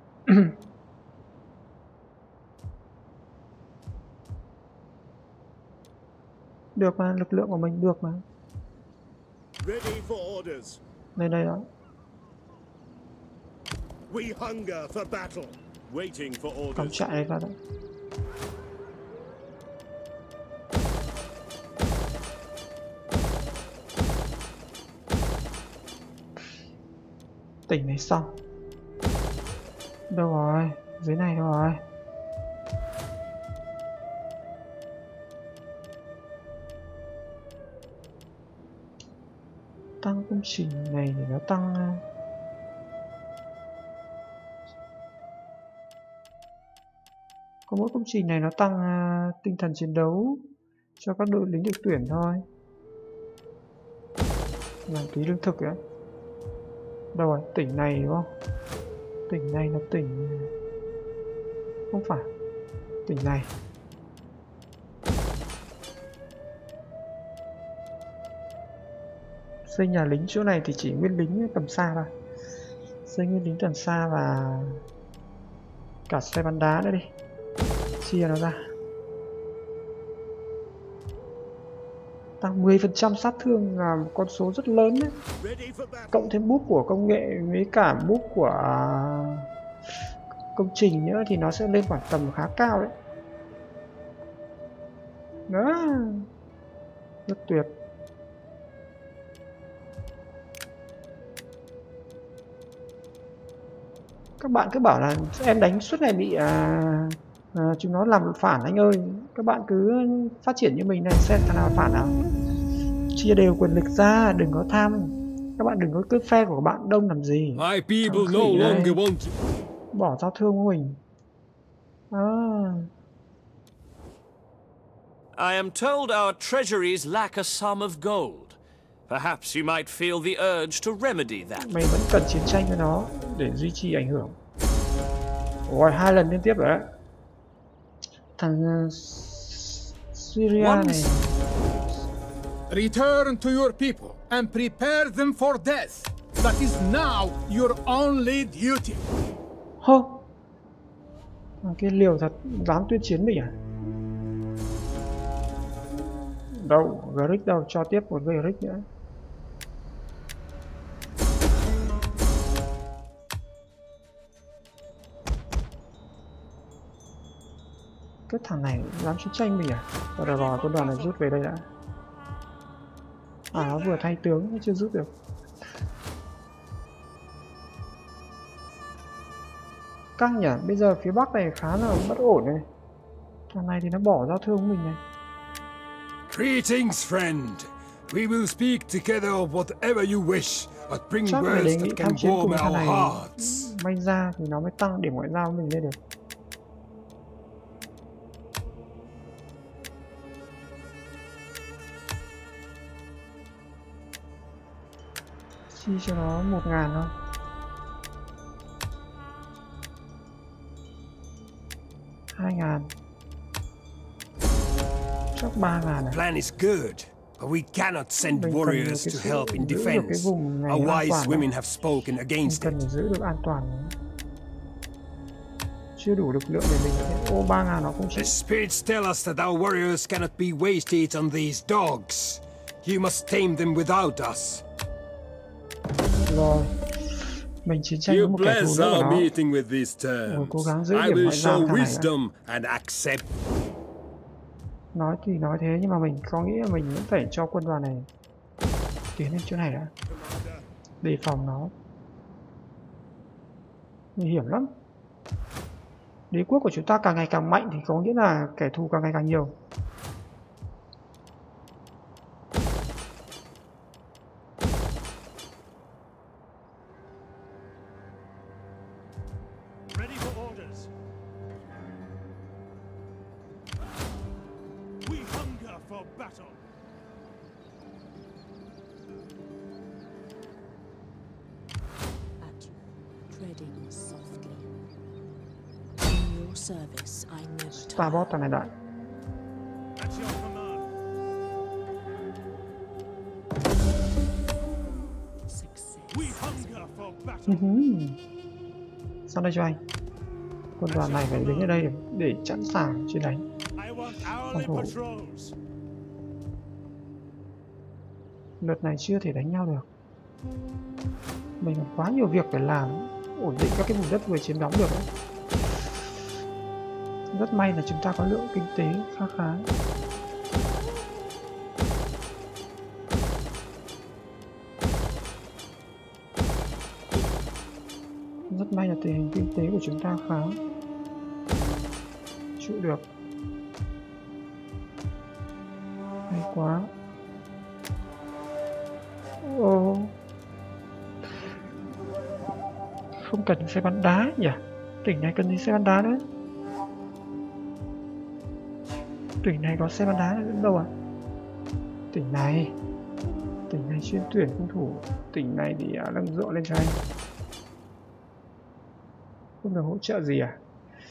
Được mà, lực lượng của mình được mà. Ready for orders. Đây đây đó. We hunger for battle. Waiting for orders. Cắm trại này ra đấy. Tỉnh này xong. Đâu rồi? Dưới này đâu rồi? Tăng công trình này thì nó tăng. Có mỗi công trình này nó tăng uh, tinh thần chiến đấu cho các đội lính được tuyển thôi. Làm tí lương thực ấy. Đâu rồi? Tỉnh này đúng không? Tỉnh này là tỉnh... Không phải. Tỉnh này. Xây nhà lính chỗ này thì chỉ nguyên lính tầm xa thôi. Xây nguyên lính tầm xa và cả xe bắn đá nữa đi. Chia nó ra. Tăng mười phần trăm sát thương là một con số rất lớn đấy. Cộng thêm búp của công nghệ với cả búp của công trình nữa thì nó sẽ lên khoảng tầm khá cao đấy. Đó, rất tuyệt. Các bạn cứ bảo là em đánh suốt ngày bị à, à, chúng nó làm phản anh ơi. Các bạn cứ phát triển như mình này xem thằng nào phản nào. Chia đều quyền lực ra, đừng có tham. Các bạn đừng có cứ phe của các bạn đông làm gì. My people no longer want to... Bỏ giao thương của mình. À. I am told our treasuries lack a sum of gold. Perhaps you might feel the urge to remedy that. Mày vẫn cần chiến tranh với nó để duy trì ảnh hưởng. Ôi, hai lần liên tiếp rồi đấy. Thằng uh, Syria này. Return to your people and prepare them for death. That is now your only duty. Hô. Thằng kia liều thật, dám tuyên chiến mình à? Đâu, Grick đâu, cho tiếp một Grick nữa. Cái thằng này dám chiến tranh mình à? Rồi được rồi, quân đoàn này rút về đây đã. À, nó vừa thay tướng, nó chưa rút được. Căng nhỉ, bây giờ phía bắc này khá là bất ổn này. Thằng này thì nó bỏ giao thương của mình này. Greetings, friend. We will speak together of whatever you wish, but bring Chắc phải words đề that nghị can tham chiến cùng warm thằng our này hearts. may ra thì nó mới tăng điểm ngoại giao của mình lên được. Chi cho nó một ngàn thôi. Hai ngàn. Chắc ba ngàn này. Plan is good, but we cannot send Mình cần warriors cái to sự help in giữ được cái defense. vùng này Our an wise toàn women này. have spoken Mình against cần it. phải giữ được an toàn. Chưa đủ lực lượng để mình có thể ô ba ngàn nó cũng The chỉ. spirits tell us that our warriors cannot be wasted on these dogs. You must tame them without us. Rồi. Mình chiến tranh với You một kẻ thù bless nữa của our nó. meeting with these Ôi, cố gắng terms. giữ I điểm will ngoại giao show thằng này đã. wisdom and accept. Nói thì nói thế nhưng mà mình có nghĩ là mình vẫn phải cho quân đoàn này tiến lên chỗ này đã. Đề phòng nó. Nguy hiểm lắm. Đế quốc của chúng ta càng ngày càng mạnh thì có nghĩa là kẻ thù càng ngày càng nhiều. Ready for orders. We hunger for battle. At you, treading softly. In your service, I never tire. Starboard thằng này đại. At your command. Success. We hunger for battle. Sang đây cho anh. Quân đoàn này phải đứng ở đây để, để sẵn sàng chiến đánh. I want hourly Hold on. patrols. Lượt này chưa thể đánh nhau được. Mình còn quá nhiều việc phải làm, ổn định các cái vùng đất vừa chiếm đóng được đấy. Rất may là chúng ta có lượng kinh tế khá khá. Rất may là tình hình kinh tế của chúng ta khá chịu được. Hay quá. Ồ. Không cần xe bắn đá nhỉ? Tỉnh này cần gì xe bắn đá nữa? Tỉnh này có xe bắn đá nữa đâu à? Tỉnh này Tỉnh này chuyên tuyển cung thủ. Tỉnh này thì à, nâng dựa lên cho anh. Không được hỗ trợ gì à?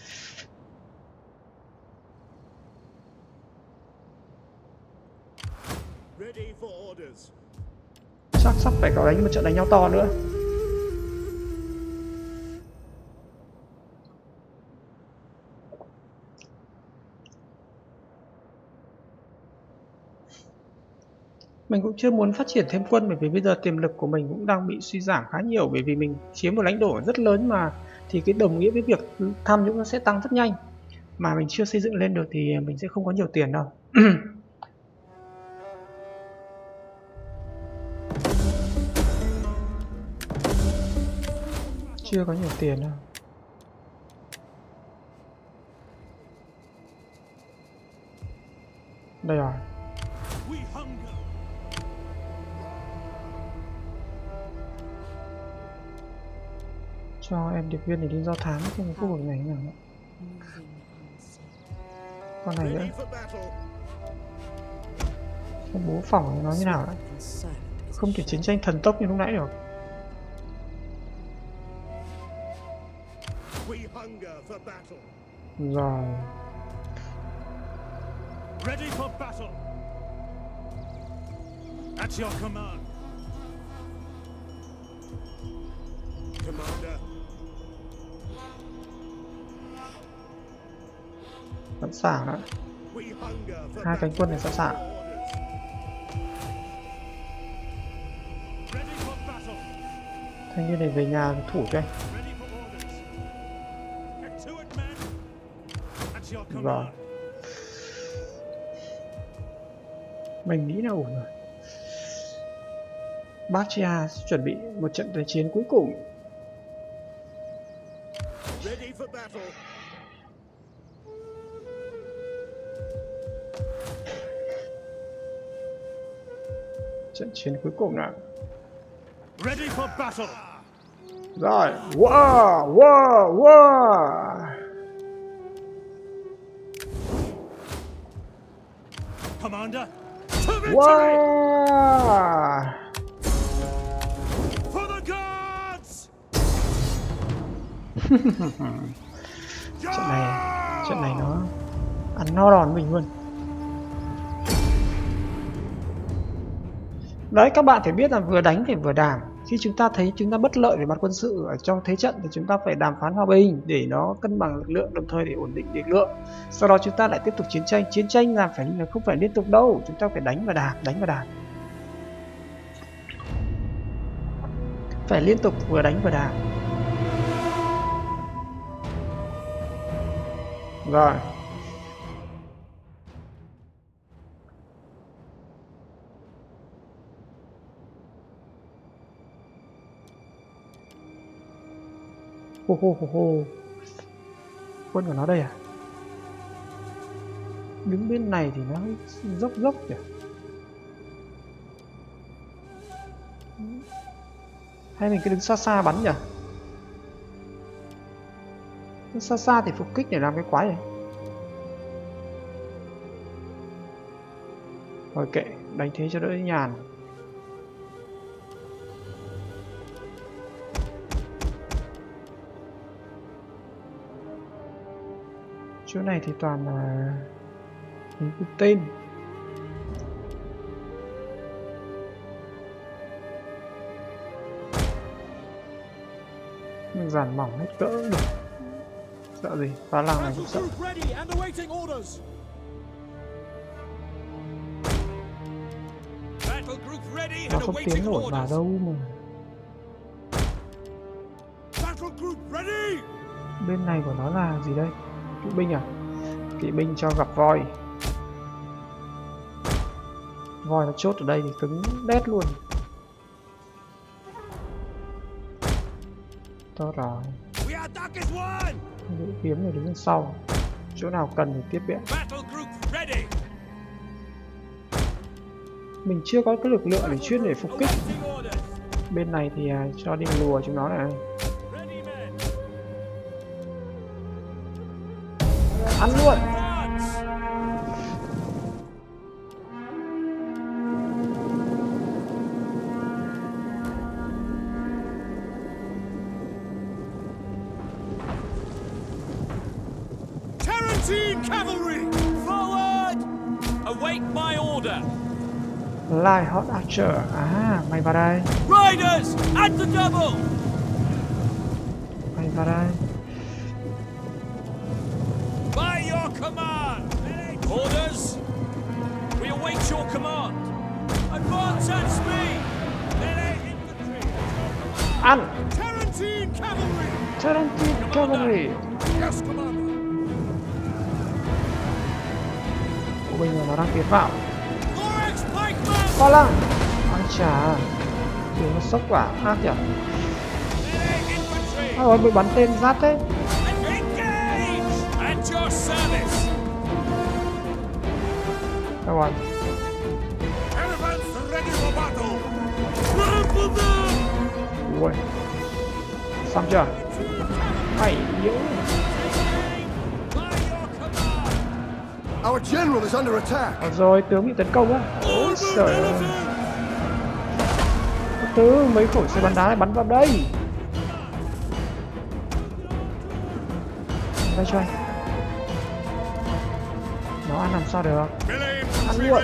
Ready for orders. Chắc sắp phải có đánh một trận đánh nhau to nữa. Mình cũng chưa muốn phát triển thêm quân bởi vì bây giờ tiềm lực của mình cũng đang bị suy giảm khá nhiều, bởi vì mình chiếm một lãnh thổ rất lớn mà thì cái đồng nghĩa với việc tham nhũng nó sẽ tăng rất nhanh. Mà mình chưa xây dựng lên được thì mình sẽ không có nhiều tiền đâu. Chưa có nhiều tiền đâu. Đây rồi. Cho em điệp viên này đi do thám trên cái khu vực này nào. Con này nữa. Cái bố phỏng nó như nào đấy. Không thể chiến tranh thần tốc như lúc nãy được. Rồi. Ready for battle. At your command. Commander. Sẵn sàng đó. Hai cánh quân này sẵn sàng. Thanh niên này về nhà thủ cho anh. Rồi. Mình nghĩ là ổn rồi. Bactria chuẩn bị một trận đối chiến cuối cùng. Trận chiến cuối cùng nào. Ready for battle. Rồi, wow, wow, wow. Commander, to victory! Wow. For the gods! Trận này, trận này nó ăn no đòn mình luôn. Đấy, các bạn phải biết là vừa đánh phải vừa đàm. Khi chúng ta thấy chúng ta bất lợi về mặt quân sự ở trong thế trận thì chúng ta phải đàm phán hòa bình để nó cân bằng lực lượng, đồng thời để ổn định lực lượng. Sau đó chúng ta lại tiếp tục chiến tranh. Chiến tranh là phải là không phải liên tục đâu, chúng ta phải đánh và đàm, đánh và đàm. Phải liên tục vừa đánh vừa đàm. Rồi. Hô hô hô hô. Quân của nó đây à? Đứng bên này thì nó dốc dốc kìa. Hay mình cứ đứng xa xa bắn nhỉ? Đứng xa xa thì phục kích để làm cái quái này. Rồi kệ, đánh thế cho đỡ nhàn. Chỗ này thì toàn là những cái tên. Mình giản mỏng hết cỡ được. Sợ gì? Phá làng này cũng sợ. Nó không tiến nổi vào đâu mà. Bên này của nó là gì đây? Kỵ binh à? Kỵ binh cho gặp voi. Voi nó chốt ở đây thì cứng đét luôn. Tốt rồi. Vũ kiếm này đứng bên sau. Chỗ nào cần thì tiếp viện. Mình chưa có cái lực lượng để chuyên để phục kích. Bên này thì cho đi lùa chúng nó này. Ăn luôn. Tarantine cavalry, forward! Await my order. Light Hot Archer. À, mày vào đây. Riders at the double. Mày vào đây. By your command. Orders. We await your command. Advance at speed. Melee infantry. Ăn. Tarantine cavalry. Tarantine Cavalry. Yes, Commander. Bộ binh là nó đang tiến vào. Lorex pikemen. Qua lăng. Ôi chà. Đường nó sốc quả ác nhỉ. À, rồi bị bắn tên giáp thế. Engage. At your service. Các bạn. Elephants ready for battle. Run for them. Ui. Xong chưa? Mày yếu. Our general is under attack. À, rồi tướng bị tấn công á. Ôi trời ơi. Thứ mấy khẩu xe bắn đá này bắn vào đây. Đây cho anh. Nó ăn làm sao được. Ăn luôn.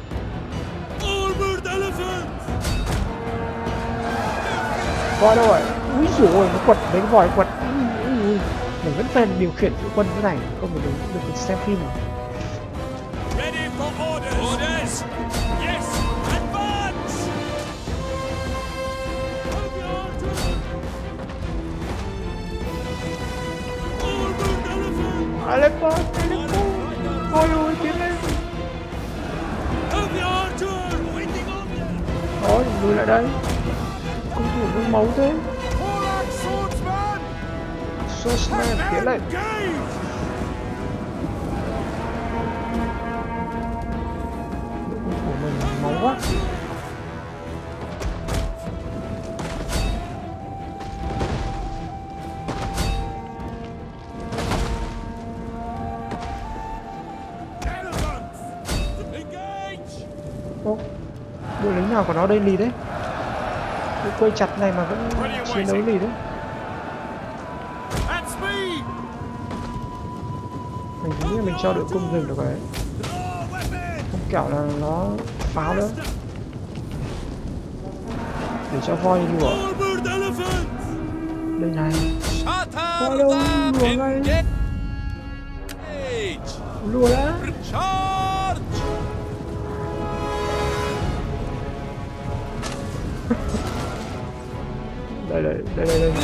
Voi đâu rồi? Úi dồi ôi, nó quật, lấy cái vòi quật. Ui, ui, ui. Mình vẫn phải điều khiển vũ quân thế này, không được được, được xem phim à? Ready for orders. Orders. Yes, advance. Aleppo, Aleppo. Ôi ôi, tiến lên. Thôi, lùi lại đây. Công thủ vương máu thế. Swordsman, tiến lên. Của mình máu quá. Ô, đội lính nào của nó đây lì đấy. Cái quay chặt này mà vẫn chiến đấu lì đấy. Mình nghĩ là mình cho đội cung dừng được rồi đấy. Không kẻo là nó pháo nữa. Để cho voi đi lùa. Đây này. Voi đâu, lùa ngay. Lùa đã. Đây đây đây đây đây.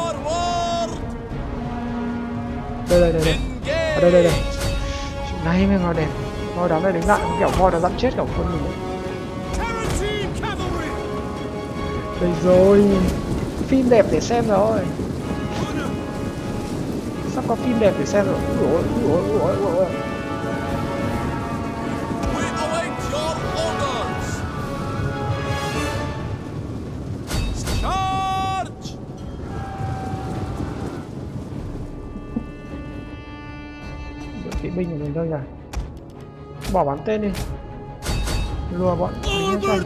Đây đây đây đây. Ở đây đây đây. Chuyện này mới ngồi đẹp. Voi đám này đứng lại, kẻo voi đã dặn chết cả quân mình đấy. Đây rồi. Phim đẹp để xem rồi. Sắp có phim đẹp để xem rồi. Ủa ủa ủa ủa ủa. Kỵ binh của mình đâu nhỉ? Bỏ bắn tên đi. Lùa bọn lính nhân xanh.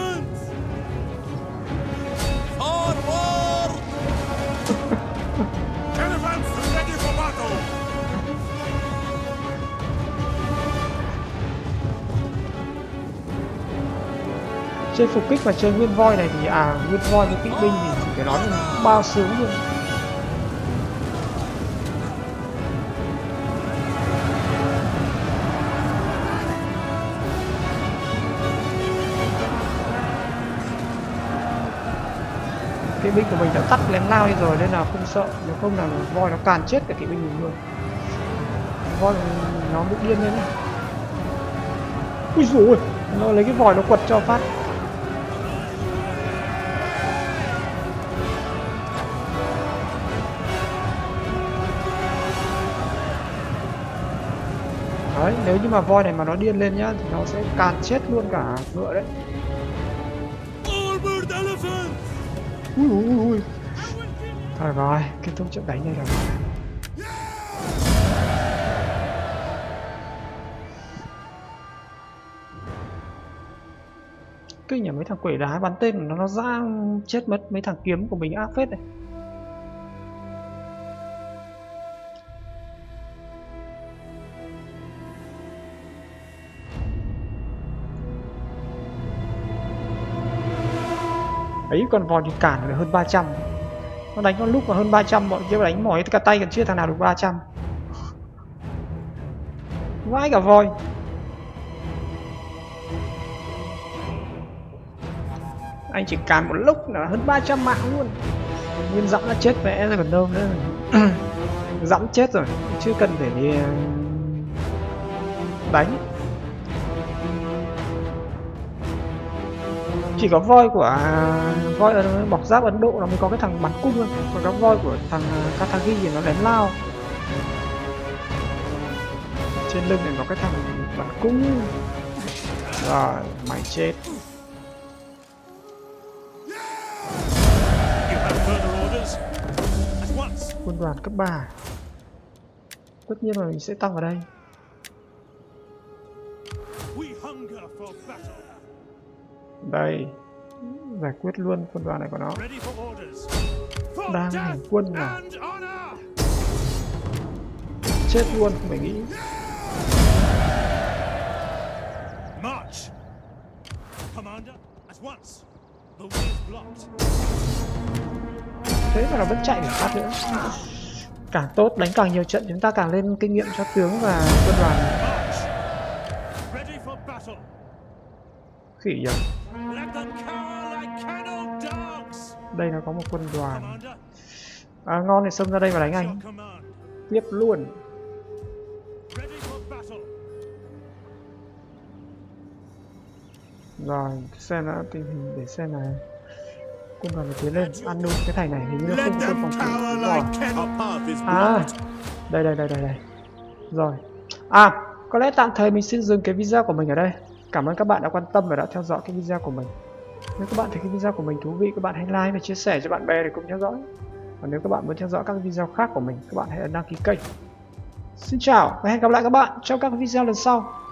Chơi phục kích và chơi nguyên voi này thì à nguyên voi với kỵ binh thì chỉ phải nói là bao sướng luôn. Kỵ binh của mình đã tắt lén lao đi rồi nên là không sợ, nếu không là voi nó càn chết cả kỵ binh mình luôn. Voi nó bị điên lên này. Ui dồi ôi, nó lấy cái vòi nó quật cho phát. Đấy, nếu như mà voi này mà nó điên lên nhá thì nó sẽ càn chết luôn cả ngựa đấy. Ui ui ui. Thôi rồi, kết thúc trận đánh này rồi. Kinh nhỉ, mấy thằng quỷ đá bắn tên nó nó ra chết mất, mấy thằng kiếm của mình ác phết này. Ấy còn vòi thì cản được hơn ba trăm. Nó đánh con lúc mà hơn ba trăm, bọn kia đánh mỏi cả tay còn chưa thằng nào được ba trăm. Vãi cả voi. Anh chỉ cản một lúc là hơn ba trăm mạng luôn. Nguyên Dõng đã chết vẽ rồi còn đâu nữa. Dõng chết rồi, chưa cần phải đi đánh. Chỉ có voi của voi ở bọc giáp Ấn Độ nó mới có cái thằng bắn cung thôi, còn các voi của thằng Kathagi thì nó lén lao. Trên lưng này có cái thằng bắn cung. Rồi, mày chết. Quân đoàn cấp ba. Tất nhiên là mình sẽ tăng vào đây. Đây, giải quyết luôn quân đoàn này của nó. Đang hành quân nào. Chết luôn, mình nghĩ. Thế mà nó vẫn chạy để phát nữa. Càng tốt, đánh càng nhiều trận chúng ta càng lên kinh nghiệm cho tướng và quân đoàn. Khỉ nhỉ. Đây nó có một quân đoàn. À, ngon thì xông ra đây và đánh anh. Tiếp luôn. Rồi, xem đã tình hình để xem này. Quân đoàn tiến lên, ăn luôn cái thành này hình như không có quân phòng thủ. Rồi. À, đây đây đây đây đây. Rồi. À, có lẽ tạm thời mình xin dừng cái video của mình ở đây. Cảm ơn các bạn đã quan tâm và đã theo dõi cái video của mình. Nếu các bạn thấy cái video của mình thú vị, các bạn hãy like và chia sẻ cho bạn bè để cùng theo dõi. Và nếu các bạn muốn theo dõi các video khác của mình, các bạn hãy ấn đăng ký kênh. Xin chào và hẹn gặp lại các bạn trong các video lần sau.